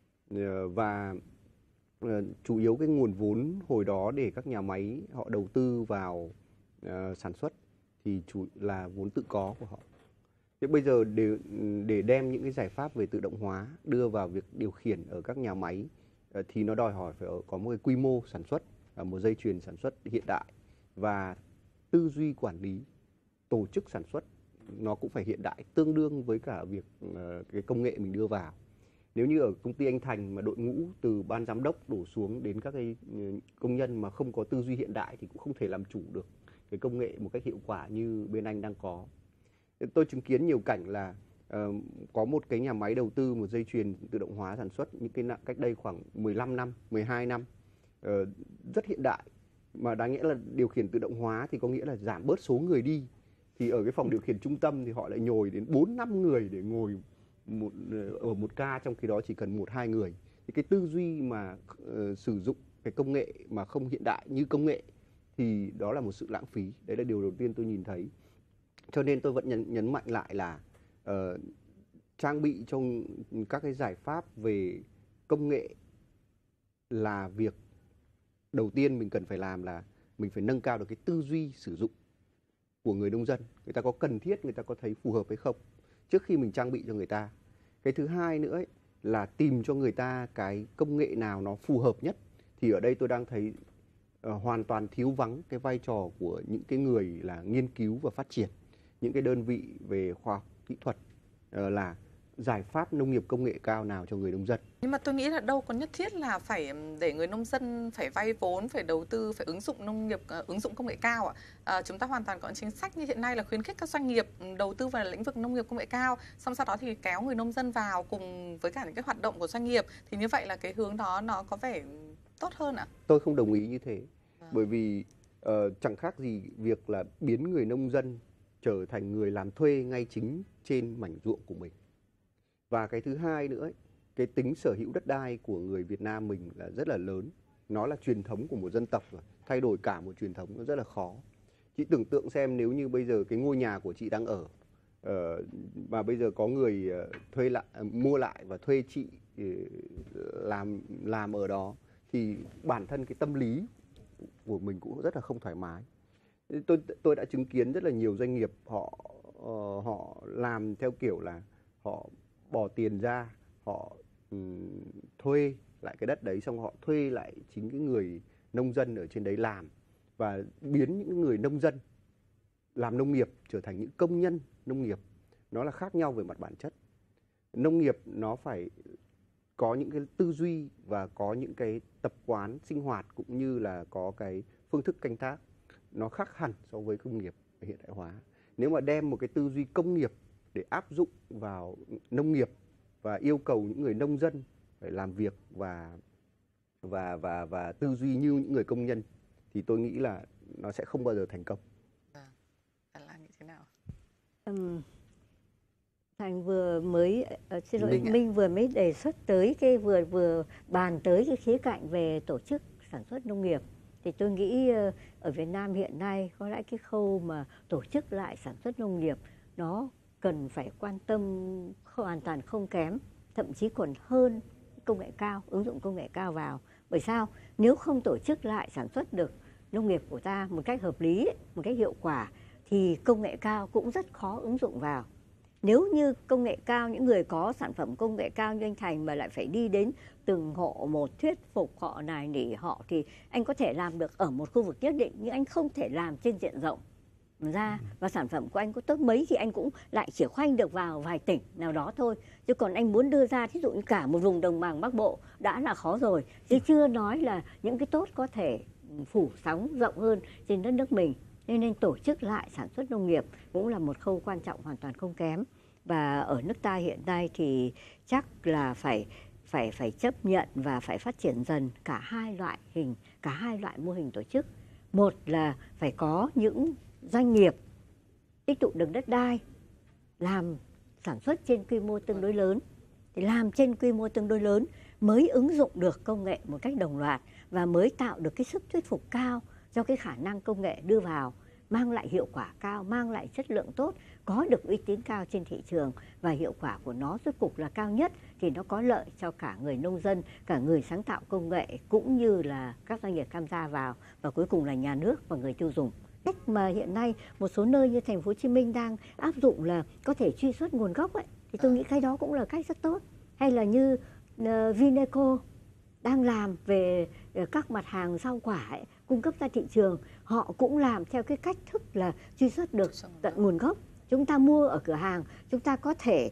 Và chủ yếu cái nguồn vốn hồi đó để các nhà máy họ đầu tư vào uh, sản xuất thì chủ là vốn tự có của họ. Thế bây giờ để để đem những cái giải pháp về tự động hóa đưa vào việc điều khiển ở các nhà máy uh, thì nó đòi hỏi phải có một cái quy mô sản xuất, uh, một dây chuyền sản xuất hiện đại và tư duy quản lý tổ chức sản xuất nó cũng phải hiện đại tương đương với cả việc uh, cái công nghệ mình đưa vào. Nếu như ở công ty Anh Thành mà đội ngũ từ ban giám đốc đổ xuống đến các cái công nhân mà không có tư duy hiện đại thì cũng không thể làm chủ được cái công nghệ một cách hiệu quả như bên anh đang có. Tôi chứng kiến nhiều cảnh là uh, có một cái nhà máy đầu tư một dây chuyền tự động hóa sản xuất những cái cách đây khoảng mười lăm năm, mười hai năm, uh, rất hiện đại. Mà đáng nghĩa là điều khiển tự động hóa thì có nghĩa là giảm bớt số người đi. Thì ở cái phòng điều khiển trung tâm thì họ lại nhồi đến bốn năm người để ngồi một ở một ca, trong khi đó chỉ cần một hai người. Thì cái tư duy mà uh, sử dụng cái công nghệ mà không hiện đại như công nghệ thì đó là một sự lãng phí. Đấy là điều đầu tiên tôi nhìn thấy. Cho nên tôi vẫn nhấn, nhấn mạnh lại là uh, trang bị cho các cái giải pháp về công nghệ là việc đầu tiên mình cần phải làm, là mình phải nâng cao được cái tư duy sử dụng của người nông dân. Người ta có cần thiết, người ta có thấy phù hợp hay không trước khi mình trang bị cho người ta. Cái thứ hai nữa ấy, là tìm cho người ta cái công nghệ nào nó phù hợp nhất. Thì ở đây tôi đang thấy uh, hoàn toàn thiếu vắng cái vai trò của những cái người là nghiên cứu và phát triển, những cái đơn vị về khoa học kỹ thuật, uh, là giải pháp nông nghiệp công nghệ cao nào cho người nông dân. Nhưng mà tôi nghĩ là đâu có nhất thiết là phải để người nông dân phải vay vốn, phải đầu tư, phải ứng dụng nông nghiệp, uh, ứng dụng công nghệ cao ạ. À, chúng ta hoàn toàn có chính sách như hiện nay là khuyến khích các doanh nghiệp đầu tư vào lĩnh vực nông nghiệp công nghệ cao, xong sau đó thì kéo người nông dân vào cùng với cả những cái hoạt động của doanh nghiệp. Thì như vậy là cái hướng đó nó có vẻ tốt hơn ạ? Tôi không đồng ý như thế. À. Bởi vì uh, chẳng khác gì việc là biến người nông dân trở thành người làm thuê ngay chính trên mảnh ruộng của mình. Và cái thứ hai nữa ấy, cái tính sở hữu đất đai của người Việt Nam mình là rất là lớn. Nó là truyền thống của một dân tộc rồi. Thay đổi cả một truyền thống nó rất là khó. Chị tưởng tượng xem nếu như bây giờ cái ngôi nhà của chị đang ở uh, mà bây giờ có người uh, thuê lại, uh, mua lại và thuê chị uh, làm làm ở đó, thì bản thân cái tâm lý của mình cũng rất là không thoải mái. Tôi tôi đã chứng kiến rất là nhiều doanh nghiệp họ uh, họ làm theo kiểu là họ bỏ tiền ra, họ um, thuê lại cái đất đấy, xong họ thuê lại chính cái người nông dân ở trên đấy làm, và biến những người nông dân làm nông nghiệp trở thành những công nhân nông nghiệp. Nó là khác nhau về mặt bản chất. Nông nghiệp nó phải có những cái tư duy và có những cái tập quán sinh hoạt cũng như là có cái phương thức canh tác nó khác hẳn so với công nghiệp hiện đại hóa. Nếu mà đem một cái tư duy công nghiệp để áp dụng vào nông nghiệp và yêu cầu những người nông dân phải làm việc và và và và tư duy như những người công nhân thì tôi nghĩ là nó sẽ không bao giờ thành công. À, là như thế nào? Um, Thành vừa mới uh, xin lỗi Minh, Minh vừa mới đề xuất tới cái vừa vừa bàn tới cái khía cạnh về tổ chức sản xuất nông nghiệp. Thì tôi nghĩ uh, ở Việt Nam hiện nay có lẽ cái khâu mà tổ chức lại sản xuất nông nghiệp nó cần phải quan tâm hoàn toàn không kém, thậm chí còn hơn công nghệ cao, ứng dụng công nghệ cao vào. Bởi sao? Nếu không tổ chức lại sản xuất được nông nghiệp của ta một cách hợp lý, một cách hiệu quả, thì công nghệ cao cũng rất khó ứng dụng vào. Nếu như công nghệ cao, những người có sản phẩm công nghệ cao như anh Thành mà lại phải đi đến từng hộ một thuyết phục họ, nài nỉ họ, thì anh có thể làm được ở một khu vực nhất định, nhưng anh không thể làm trên diện rộng. ra và sản phẩm của anh có tốt mấy thì anh cũng lại chỉ khoanh được vào vài tỉnh nào đó thôi. Chứ còn anh muốn đưa ra thí dụ như cả một vùng đồng bằng Bắc Bộ đã là khó rồi. Chứ chưa nói là những cái tốt có thể phủ sóng rộng hơn trên đất nước mình. Nên nên tổ chức lại sản xuất nông nghiệp cũng là một khâu quan trọng hoàn toàn không kém. Và ở nước ta hiện nay thì chắc là phải phải phải chấp nhận và phải phát triển dần cả hai loại hình, cả hai loại mô hình tổ chức. Một là phải có những doanh nghiệp tích tụ được đất đai làm sản xuất trên quy mô tương đối lớn. Thì làm trên quy mô tương đối lớn mới ứng dụng được công nghệ một cách đồng loạt và mới tạo được cái sức thuyết phục cao cho cái khả năng công nghệ đưa vào, mang lại hiệu quả cao, mang lại chất lượng tốt, có được uy tín cao trên thị trường và hiệu quả của nó rốt cục là cao nhất thì nó có lợi cho cả người nông dân, cả người sáng tạo công nghệ cũng như là các doanh nghiệp tham gia vào và cuối cùng là nhà nước và người tiêu dùng. Cách mà hiện nay một số nơi như thành phố Hồ Chí Minh đang áp dụng là có thể truy xuất nguồn gốc ấy, thì tôi nghĩ cái đó cũng là cách rất tốt. Hay là như uh, Vineco đang làm về uh, các mặt hàng rau quả ấy, cung cấp ra thị trường, họ cũng làm theo cái cách thức là truy xuất được tận nguồn gốc. Chúng ta mua ở cửa hàng, chúng ta có thể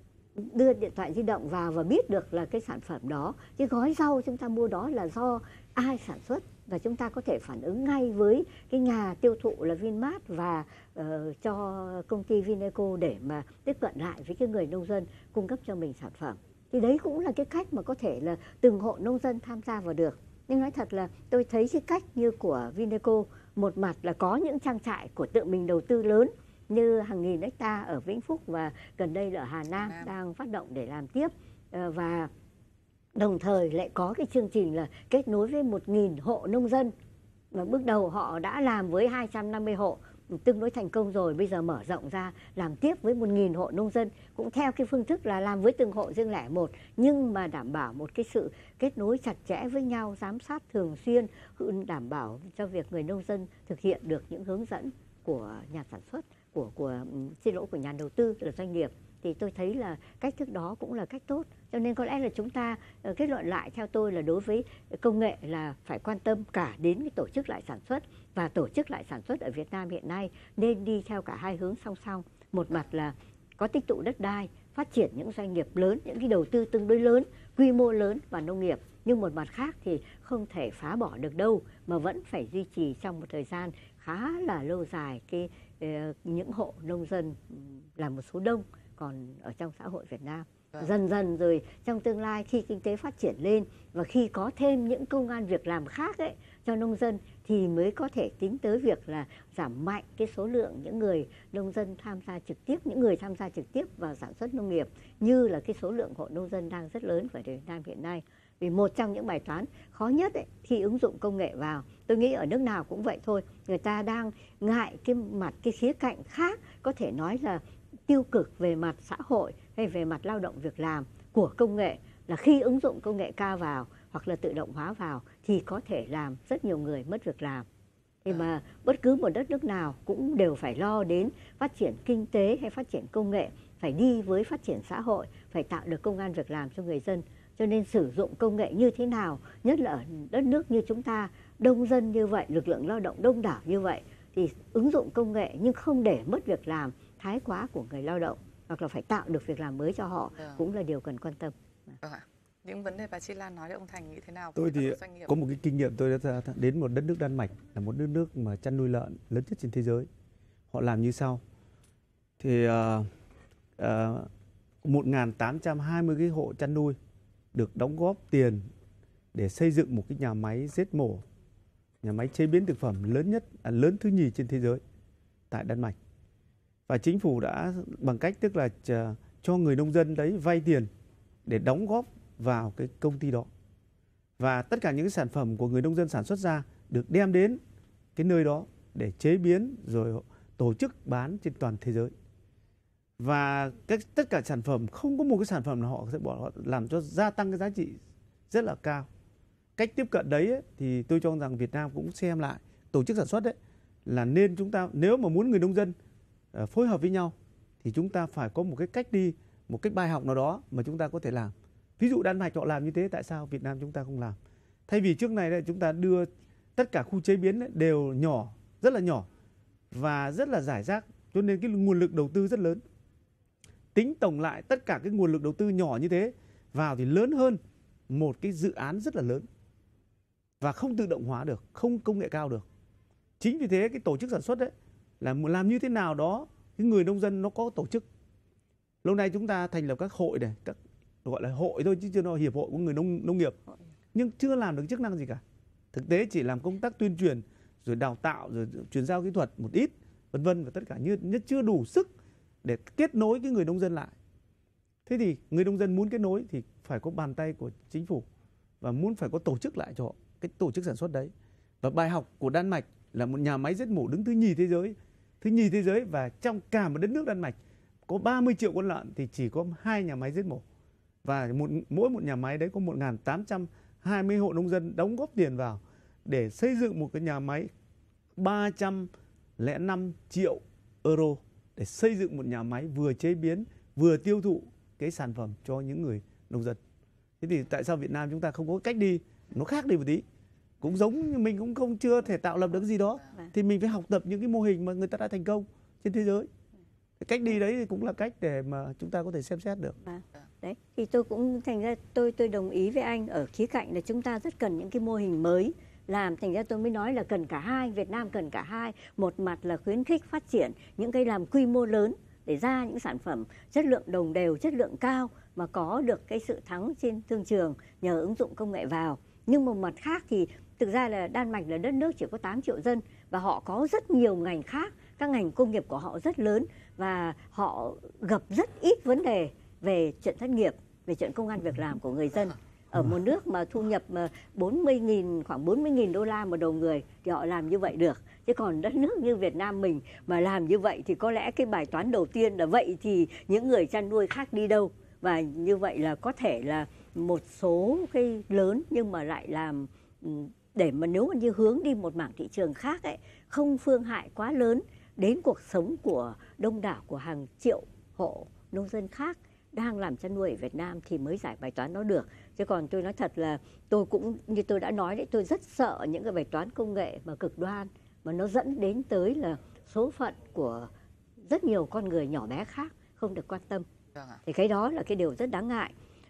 đưa điện thoại di động vào và biết được là cái sản phẩm đó, cái gói rau chúng ta mua đó là do ai sản xuất. Và chúng ta có thể phản ứng ngay với cái nhà tiêu thụ là Vinmart và uh, cho công ty Vineco để mà tiếp cận lại với cái người nông dân cung cấp cho mình sản phẩm. Thì đấy cũng là cái cách mà có thể là từng hộ nông dân tham gia vào được. Nhưng nói thật là tôi thấy cái cách như của Vineco, một mặt là có những trang trại của tự mình đầu tư lớn như hàng nghìn hecta ở Vĩnh Phúc và gần đây là ở Hà Nam đang phát động để làm tiếp, uh, và đồng thời lại có cái chương trình là kết nối với một nghìn hộ nông dân. Và bước đầu họ đã làm với hai trăm năm mươi hộ tương đối thành công rồi, bây giờ mở rộng ra làm tiếp với một nghìn hộ nông dân cũng theo cái phương thức là làm với từng hộ riêng lẻ một, nhưng mà đảm bảo một cái sự kết nối chặt chẽ với nhau, giám sát thường xuyên, đảm bảo cho việc người nông dân thực hiện được những hướng dẫn của nhà sản xuất, của của xin lỗi của nhà đầu tư là doanh nghiệp. Thì tôi thấy là cách thức đó cũng là cách tốt. Cho nên có lẽ là chúng ta uh, kết luận lại theo tôi là đối với công nghệ là phải quan tâm cả đến cái tổ chức lại sản xuất, và tổ chức lại sản xuất ở Việt Nam hiện nay nên đi theo cả hai hướng song song. Một mặt là có tích tụ đất đai, phát triển những doanh nghiệp lớn, những cái đầu tư tương đối lớn, quy mô lớn vào nông nghiệp. Nhưng một mặt khác thì không thể phá bỏ được đâu, mà vẫn phải duy trì trong một thời gian khá là lâu dài cái uh, những hộ nông dân là một số đông còn ở trong xã hội Việt Nam. Dần dần rồi trong tương lai khi kinh tế phát triển lên và khi có thêm những công ăn việc làm khác ấy cho nông dân thì mới có thể tính tới việc là giảm mạnh cái số lượng những người nông dân tham gia trực tiếp, những người tham gia trực tiếp vào sản xuất nông nghiệp, như là cái số lượng hộ nông dân đang rất lớn ở Việt Nam hiện nay. Vì một trong những bài toán khó nhất ấy, khi ứng dụng công nghệ vào, tôi nghĩ ở nước nào cũng vậy thôi, người ta đang ngại cái mặt, cái khía cạnh khác, có thể nói là tiêu cực về mặt xã hội hay về mặt lao động việc làm của công nghệ, là khi ứng dụng công nghệ cao vào hoặc là tự động hóa vào thì có thể làm rất nhiều người mất việc làm. Thì mà bất cứ một đất nước nào cũng đều phải lo đến phát triển kinh tế hay phát triển công nghệ, phải đi với phát triển xã hội, phải tạo được công ăn việc làm cho người dân. Cho nên sử dụng công nghệ như thế nào, nhất là ở đất nước như chúng ta, đông dân như vậy, lực lượng lao động đông đảo như vậy, thì ứng dụng công nghệ nhưng không để mất việc làm thái quá của người lao động, hoặc là phải tạo được việc làm mới cho họ, ừ. cũng là điều cần quan tâm. Ừ. Những vấn đề bà Chi Lan nói thì ông Thành nghĩ thế nào? Tôi thì có một cái kinh nghiệm, tôi đã đến một đất nước Đan Mạch, là một đất nước mà chăn nuôi lợn lớn nhất trên thế giới. Họ làm như sau. Thì uh, uh, một nghìn tám trăm hai mươi cái hộ chăn nuôi được đóng góp tiền để xây dựng một cái nhà máy giết mổ, nhà máy chế biến thực phẩm lớn nhất, à, lớn thứ nhì trên thế giới tại Đan Mạch. Và chính phủ đã bằng cách tức là cho người nông dân đấy vay tiền để đóng góp vào cái công ty đó. Và tất cả những cái sản phẩm của người nông dân sản xuất ra được đem đến cái nơi đó để chế biến rồi tổ chức bán trên toàn thế giới. Và các, tất cả sản phẩm, không có một cái sản phẩm nào họ sẽ bỏ họ làm cho gia tăng cái giá trị rất là cao. Cách tiếp cận đấy ấy, thì tôi cho rằng Việt Nam cũng xem lại tổ chức sản xuất đấy, là nên chúng ta nếu mà muốn người nông dân uh, phối hợp với nhau thì chúng ta phải có một cái cách đi, một cái bài học nào đó mà chúng ta có thể làm. Ví dụ Đan Mạch họ làm như thế, tại sao Việt Nam chúng ta không làm? Thay vì trước này chúng ta đưa tất cả khu chế biến đều nhỏ, rất là nhỏ, và rất là rải rác, cho nên cái nguồn lực đầu tư rất lớn. Tính tổng lại tất cả cái nguồn lực đầu tư nhỏ như thế vào thì lớn hơn một cái dự án rất là lớn và không tự động hóa được, không công nghệ cao được. Chính vì thế cái tổ chức sản xuất đấy là làm như thế nào đó cái người nông dân nó có tổ chức. Lâu nay chúng ta thành lập các hội này, các gọi là hội thôi chứ chưa nói hiệp hội của người nông nông nghiệp, nhưng chưa làm được chức năng gì cả. Thực tế chỉ làm công tác tuyên truyền rồi đào tạo rồi chuyển giao kỹ thuật một ít vân vân và tất cả như nhất chưa đủ sức để kết nối cái người nông dân lại. Thế thì người nông dân muốn kết nối thì phải có bàn tay của chính phủ và muốn phải có tổ chức lại cho họ, cái tổ chức sản xuất đấy. Và bài học của Đan Mạch là một nhà máy giết mổ đứng thứ nhì thế giới, thứ nhì thế giới và trong cả một đất nước Đan Mạch có ba mươi triệu con lợn thì chỉ có hai nhà máy giết mổ. Và một, mỗi một nhà máy đấy có một nghìn tám trăm hai mươi hộ nông dân đóng góp tiền vào để xây dựng một cái nhà máy ba trăm lẻ năm triệu euro để xây dựng một nhà máy vừa chế biến vừa tiêu thụ cái sản phẩm cho những người nông dân. Thế thì tại sao Việt Nam chúng ta không có cách đi nó khác đi một tí? Cũng giống như mình cũng không chưa thể tạo lập được cái gì đó thì mình phải học tập những cái mô hình mà người ta đã thành công trên thế giới. Cái cách đi đấy thì cũng là cách để mà chúng ta có thể xem xét được. À, đấy thì tôi cũng thành ra tôi tôi đồng ý với anh ở khía cạnh là chúng ta rất cần những cái mô hình mới làm, thành ra tôi mới nói là cần cả hai, Việt Nam cần cả hai. Một mặt là khuyến khích phát triển những cái làm quy mô lớn để ra những sản phẩm chất lượng đồng đều, chất lượng cao mà có được cái sự thắng trên thương trường nhờ ứng dụng công nghệ vào. Nhưng một mặt khác thì thực ra là Đan Mạch là đất nước chỉ có tám triệu dân và họ có rất nhiều ngành khác, các ngành công nghiệp của họ rất lớn và họ gặp rất ít vấn đề về chuyện thất nghiệp, về chuyện công ăn việc làm của người dân. Ở một nước mà thu nhập bốn mươi nghìn, khoảng bốn mươi nghìn đô la một đầu người thì họ làm như vậy được. Chứ còn đất nước như Việt Nam mình mà làm như vậy thì có lẽ cái bài toán đầu tiên là vậy thì những người chăn nuôi khác đi đâu? Và như vậy là có thể là một số cái lớn nhưng mà lại làm để mà nếu mà như hướng đi một mảng thị trường khác ấy, không phương hại quá lớn đến cuộc sống của đông đảo của hàng triệu hộ nông dân khác đang làm chăn nuôi ở Việt Nam thì mới giải bài toán đó được. Chứ còn tôi nói thật là tôi cũng như tôi đã nói đấy, tôi rất sợ những cái bài toán công nghệ mà cực đoan mà nó dẫn đến tới là số phận của rất nhiều con người nhỏ bé khác không được quan tâm. Thì cái đó là cái điều rất đáng ngại.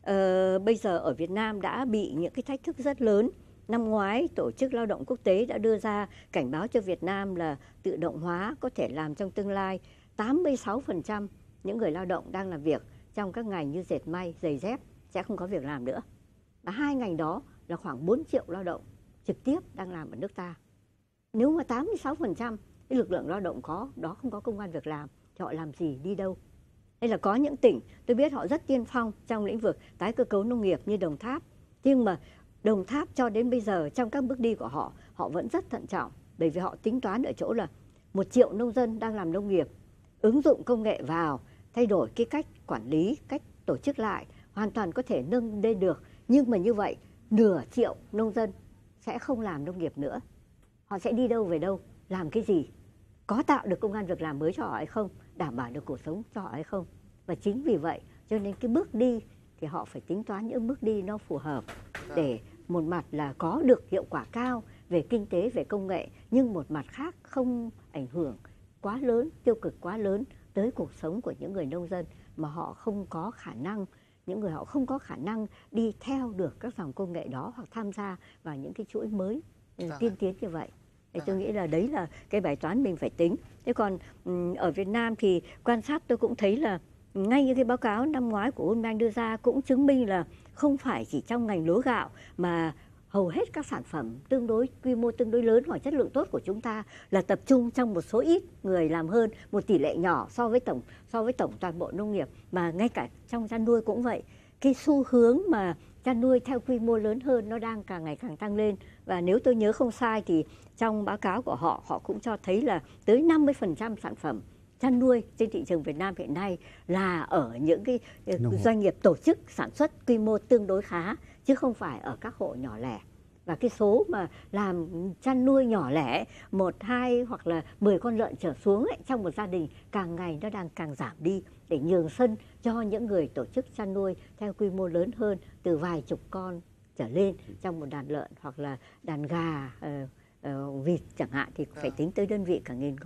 Ờ, bây giờ ở Việt Nam đã bị những cái thách thức rất lớn. Năm ngoái, Tổ chức Lao động Quốc tế đã đưa ra cảnh báo cho Việt Nam là tự động hóa có thể làm trong tương lai tám mươi sáu phần trăm những người lao động đang làm việc trong các ngành như dệt may, giày dép sẽ không có việc làm nữa. Và hai ngành đó là khoảng bốn triệu lao động trực tiếp đang làm ở nước ta. Nếu mà tám mươi sáu phần trăm cái lực lượng lao động có đó không có công ăn việc làm thì họ làm gì, đi đâu? Đây là có những tỉnh tôi biết họ rất tiên phong trong lĩnh vực tái cơ cấu nông nghiệp như Đồng Tháp. Nhưng mà Đồng Tháp cho đến bây giờ trong các bước đi của họ, họ vẫn rất thận trọng bởi vì họ tính toán ở chỗ là một triệu nông dân đang làm nông nghiệp, ứng dụng công nghệ vào, thay đổi cái cách quản lý, cách tổ chức lại, hoàn toàn có thể nâng lên được. Nhưng mà như vậy, nửa triệu nông dân sẽ không làm nông nghiệp nữa. Họ sẽ đi đâu về đâu, làm cái gì? Có tạo được công ăn việc làm mới cho họ hay không? Đảm bảo được cuộc sống cho họ hay không? Và chính vì vậy, cho nên cái bước đi thì họ phải tính toán những bước đi nó phù hợp để một mặt là có được hiệu quả cao về kinh tế, về công nghệ, nhưng một mặt khác không ảnh hưởng quá lớn, tiêu cực quá lớn tới cuộc sống của những người nông dân mà họ không có khả năng, những người họ không có khả năng đi theo được các dòng công nghệ đó hoặc tham gia vào những cái chuỗi mới tiên tiến như vậy. Thì tôi nghĩ là đấy là cái bài toán mình phải tính. Thế còn ở Việt Nam thì quan sát tôi cũng thấy là ngay như cái báo cáo năm ngoái của World Bank đưa ra cũng chứng minh là không phải chỉ trong ngành lúa gạo mà hầu hết các sản phẩm tương đối quy mô tương đối lớn hoặc chất lượng tốt của chúng ta là tập trung trong một số ít người làm hơn, một tỷ lệ nhỏ so với tổng so với tổng toàn bộ nông nghiệp, mà ngay cả trong chăn nuôi cũng vậy. Cái xu hướng mà chăn nuôi theo quy mô lớn hơn nó đang càng ngày càng tăng lên, và nếu tôi nhớ không sai thì trong báo cáo của họ họ cũng cho thấy là tới năm mươi phần trăm sản phẩm chăn nuôi trên thị trường Việt Nam hiện nay là ở những cái doanh nghiệp tổ chức sản xuất quy mô tương đối khá chứ không phải ở các hộ nhỏ lẻ. Và cái số mà làm chăn nuôi nhỏ lẻ một, hai hoặc là mười con lợn trở xuống ấy, trong một gia đình càng ngày nó đang càng giảm đi để nhường sân cho những người tổ chức chăn nuôi theo quy mô lớn hơn từ vài chục con trở lên trong một đàn lợn hoặc là đàn gà, uh, uh, vịt chẳng hạn thì phải tính tới đơn vị cả nghìn con.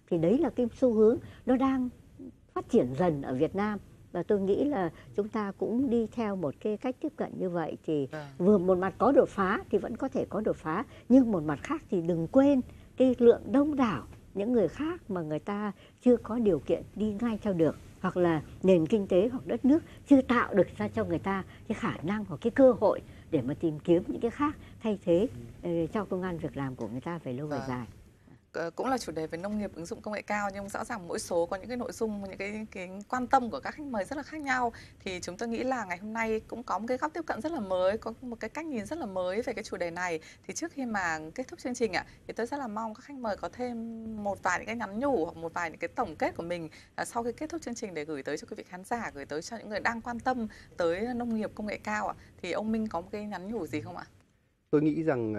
Thì đấy là cái xu hướng nó đang phát triển dần ở Việt Nam. Và tôi nghĩ là chúng ta cũng đi theo một cái cách tiếp cận như vậy thì vừa một mặt có đột phá thì vẫn có thể có đột phá, nhưng một mặt khác thì đừng quên cái lượng đông đảo những người khác mà người ta chưa có điều kiện đi ngay theo được, hoặc là nền kinh tế hoặc đất nước chưa tạo được ra cho người ta cái khả năng hoặc cái cơ hội để mà tìm kiếm những cái khác thay thế cho công ăn việc làm của người ta về lâu về dài. Cũng là chủ đề về nông nghiệp ứng dụng công nghệ cao, nhưng rõ ràng mỗi số có những cái nội dung, những cái, cái quan tâm của các khách mời rất là khác nhau. Thì chúng tôi nghĩ là ngày hôm nay cũng có một cái góc tiếp cận rất là mới, có một cái cách nhìn rất là mới về cái chủ đề này. Thì trước khi mà kết thúc chương trình ạ, thì tôi rất là mong các khách mời có thêm một vài những cái nhắn nhủ hoặc một vài những cái tổng kết của mình sau khi kết thúc chương trình để gửi tới cho quý vị khán giả, gửi tới cho những người đang quan tâm tới nông nghiệp công nghệ cao ạ. Thì ông Minh có một cái nhắn nhủ gì không ạ? Tôi nghĩ rằng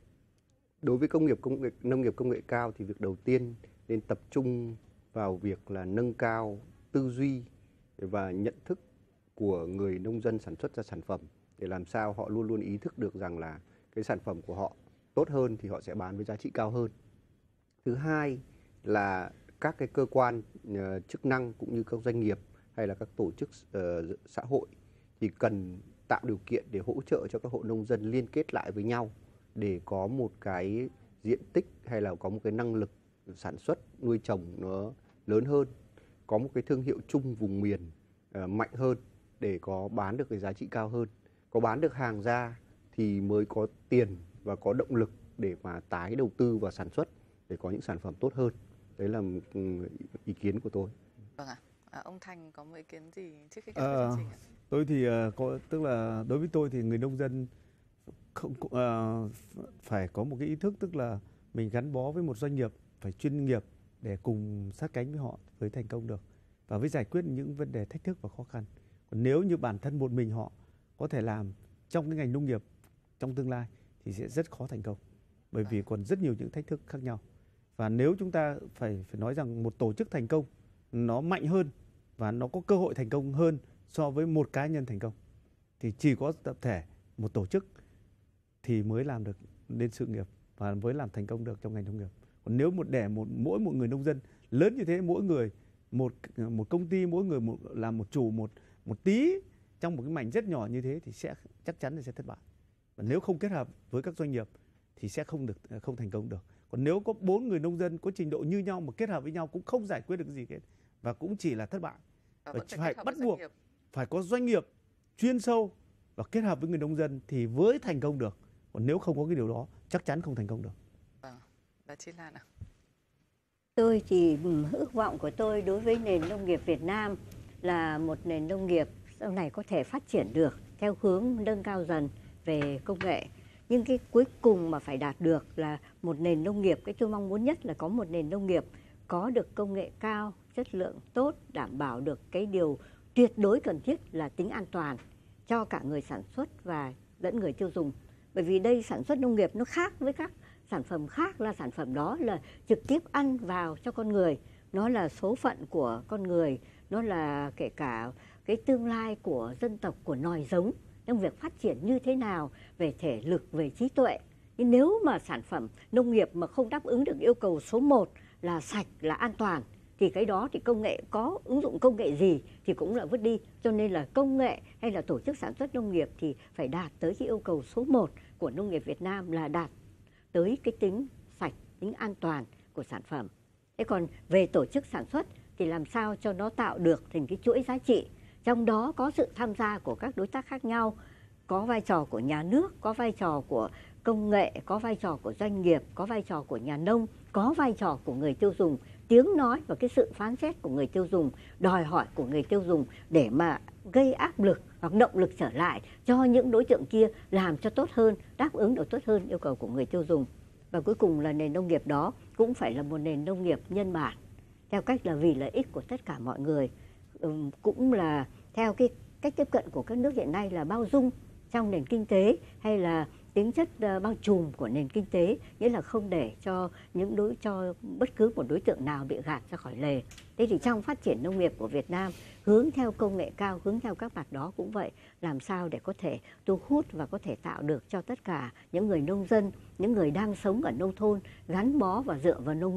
đối với công nghiệp công nghệ, nông nghiệp công nghệ cao thì việc đầu tiên nên tập trung vào việc là nâng cao tư duy và nhận thức của người nông dân sản xuất ra sản phẩm, để làm sao họ luôn luôn ý thức được rằng là cái sản phẩm của họ tốt hơn thì họ sẽ bán với giá trị cao hơn. Thứ hai là các cái cơ quan uh, chức năng cũng như các doanh nghiệp hay là các tổ chức uh, xã hội thì cần tạo điều kiện để hỗ trợ cho các hộ nông dân liên kết lại với nhau để có một cái diện tích hay là có một cái năng lực sản xuất nuôi trồng nó lớn hơn, có một cái thương hiệu chung vùng miền uh, mạnh hơn để có bán được cái giá trị cao hơn. Có bán được hàng ra thì mới có tiền và có động lực để mà tái đầu tư vào sản xuất để có những sản phẩm tốt hơn. Đấy là ý kiến của tôi. Vâng ạ. À, ông Thành có một ý kiến gì trước khi kết thúc à, chương trình ạ? Tôi thì uh, có, tức là đối với tôi thì người nông dân không uh, phải có một cái ý thức, tức là mình gắn bó với một doanh nghiệp phải chuyên nghiệp để cùng sát cánh với họ mới thành công được và với giải quyết những vấn đề thách thức và khó khăn. Còn nếu như bản thân một mình họ có thể làm trong cái ngành nông nghiệp trong tương lai thì sẽ rất khó thành công, bởi vì còn rất nhiều những thách thức khác nhau. Và nếu chúng ta phải phải nói rằng một tổ chức thành công nó mạnh hơn và nó có cơ hội thành công hơn so với một cá nhân thành công, thì chỉ có tập thể, một tổ chức thì mới làm được nên sự nghiệp và mới làm thành công được trong ngành nông nghiệp. Còn nếu một để một mỗi một người nông dân lớn như thế, mỗi người một một công ty, mỗi người một làm một chủ một một tí trong một cái mảnh rất nhỏ như thế thì sẽ chắc chắn là sẽ thất bại. Và nếu không kết hợp với các doanh nghiệp thì sẽ không được không thành công được. Còn nếu có bốn người nông dân có trình độ như nhau mà kết hợp với nhau cũng không giải quyết được gì hết và cũng chỉ là thất bại. Và, và phải bắt buộc phải có doanh nghiệp chuyên sâu và kết hợp với người nông dân thì mới thành công được. Còn nếu không có cái điều đó chắc chắn không thành công được. Vâng, bà Chi Lan ạ. Tôi thì ước vọng của tôi đối với nền nông nghiệp Việt Nam là một nền nông nghiệp sau này có thể phát triển được theo hướng nâng cao dần về công nghệ. Nhưng cái cuối cùng mà phải đạt được là một nền nông nghiệp, cái tôi mong muốn nhất là có một nền nông nghiệp có được công nghệ cao, chất lượng tốt, đảm bảo được cái điều tuyệt đối cần thiết là tính an toàn cho cả người sản xuất và lẫn người tiêu dùng. Bởi vì đây sản xuất nông nghiệp nó khác với các sản phẩm khác, là sản phẩm đó là trực tiếp ăn vào cho con người, nó là số phận của con người, nó là kể cả cái tương lai của dân tộc, của nòi giống trong việc phát triển như thế nào về thể lực, về trí tuệ. Nhưng nếu mà sản phẩm nông nghiệp mà không đáp ứng được yêu cầu số một là sạch, là an toàn, thì cái đó thì công nghệ có ứng dụng công nghệ gì thì cũng là vứt đi. Cho nên là công nghệ hay là tổ chức sản xuất nông nghiệp thì phải đạt tới cái yêu cầu số một của nông nghiệp Việt Nam là đạt tới cái tính sạch, tính an toàn của sản phẩm. Thế còn về tổ chức sản xuất thì làm sao cho nó tạo được thành cái chuỗi giá trị, trong đó có sự tham gia của các đối tác khác nhau, có vai trò của nhà nước, có vai trò của công nghệ, có vai trò của doanh nghiệp, có vai trò của nhà nông, có vai trò của người tiêu dùng, tiếng nói và cái sự phán xét của người tiêu dùng, đòi hỏi của người tiêu dùng để mà gây áp lực hoặc động lực trở lại cho những đối tượng kia làm cho tốt hơn, đáp ứng được tốt hơn yêu cầu của người tiêu dùng. Và cuối cùng là nền nông nghiệp đó cũng phải là một nền nông nghiệp nhân bản, theo cách là vì lợi ích của tất cả mọi người, ừ, cũng là theo cái cách tiếp cận của các nước hiện nay là bao dung trong nền kinh tế hay là tính chất uh, bao trùm của nền kinh tế, nghĩa là không để cho những đối cho bất cứ một đối tượng nào bị gạt ra khỏi lề. Thế thì trong phát triển nông nghiệp của Việt Nam hướng theo công nghệ cao, hướng theo các mặt đó cũng vậy, làm sao để có thể thu hút và có thể tạo được cho tất cả những người nông dân, những người đang sống ở nông thôn gắn bó và dựa vào nông nghiệp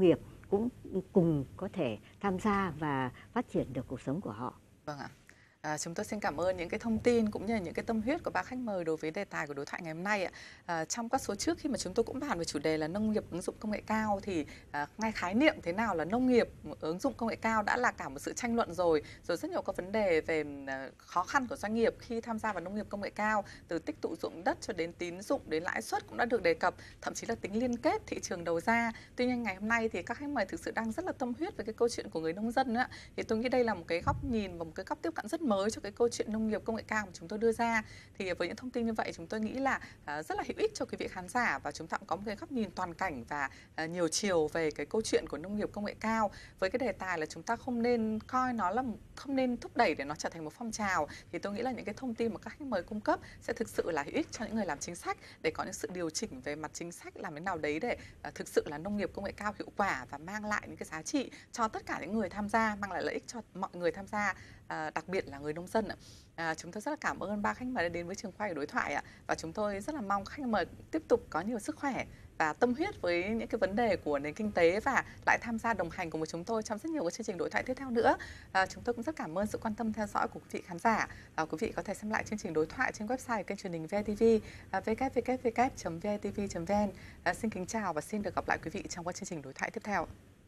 cũng cùng có thể tham gia và phát triển được cuộc sống của họ. Vâng ạ. À, chúng tôi xin cảm ơn những cái thông tin cũng như là những cái tâm huyết của ba khách mời đối với đề tài của đối thoại ngày hôm nay ạ. À, trong các số trước khi mà chúng tôi cũng bàn về chủ đề là nông nghiệp ứng dụng công nghệ cao thì à, ngay khái niệm thế nào là nông nghiệp ứng dụng công nghệ cao đã là cả một sự tranh luận rồi, rồi rất nhiều các vấn đề về à, khó khăn của doanh nghiệp khi tham gia vào nông nghiệp công nghệ cao, từ tích tụ dụng đất cho đến tín dụng đến lãi suất cũng đã được đề cập, thậm chí là tính liên kết thị trường đầu ra. Tuy nhiên ngày hôm nay thì các khách mời thực sự đang rất là tâm huyết về cái câu chuyện của người nông dân nữa. Thì tôi nghĩ đây là một cái góc nhìn và một cái góc tiếp cận rất mới cho cái câu chuyện nông nghiệp công nghệ cao mà chúng tôi đưa ra. Thì với những thông tin như vậy chúng tôi nghĩ là uh, rất là hữu ích cho quý vị khán giả, và chúng ta cũng có một cái góc nhìn toàn cảnh và uh, nhiều chiều về cái câu chuyện của nông nghiệp công nghệ cao, với cái đề tài là chúng ta không nên coi nó là không nên thúc đẩy để nó trở thành một phong trào. Thì tôi nghĩ là những cái thông tin mà các khách mời cung cấp sẽ thực sự là hữu ích cho những người làm chính sách để có những sự điều chỉnh về mặt chính sách làm thế nào đấy để uh, thực sự là nông nghiệp công nghệ cao hiệu quả và mang lại những cái giá trị cho tất cả những người tham gia, mang lại lợi ích cho mọi người tham gia, uh, đặc biệt là người nông dân ạ. À, chúng tôi rất là cảm ơn ba khách mời đã đến với trường quay của đối thoại ạ, và chúng tôi rất là mong khách mời tiếp tục có nhiều sức khỏe và tâm huyết với những cái vấn đề của nền kinh tế và lại tham gia đồng hành cùng với chúng tôi trong rất nhiều cái chương trình đối thoại tiếp theo nữa. À, chúng tôi cũng rất cảm ơn sự quan tâm theo dõi của quý vị khán giả. À, quý vị có thể xem lại chương trình đối thoại trên website kênh truyền hình vê i tê vê à, w w w chấm v i tv chấm v n. À, xin kính chào và xin được gặp lại quý vị trong các chương trình đối thoại tiếp theo.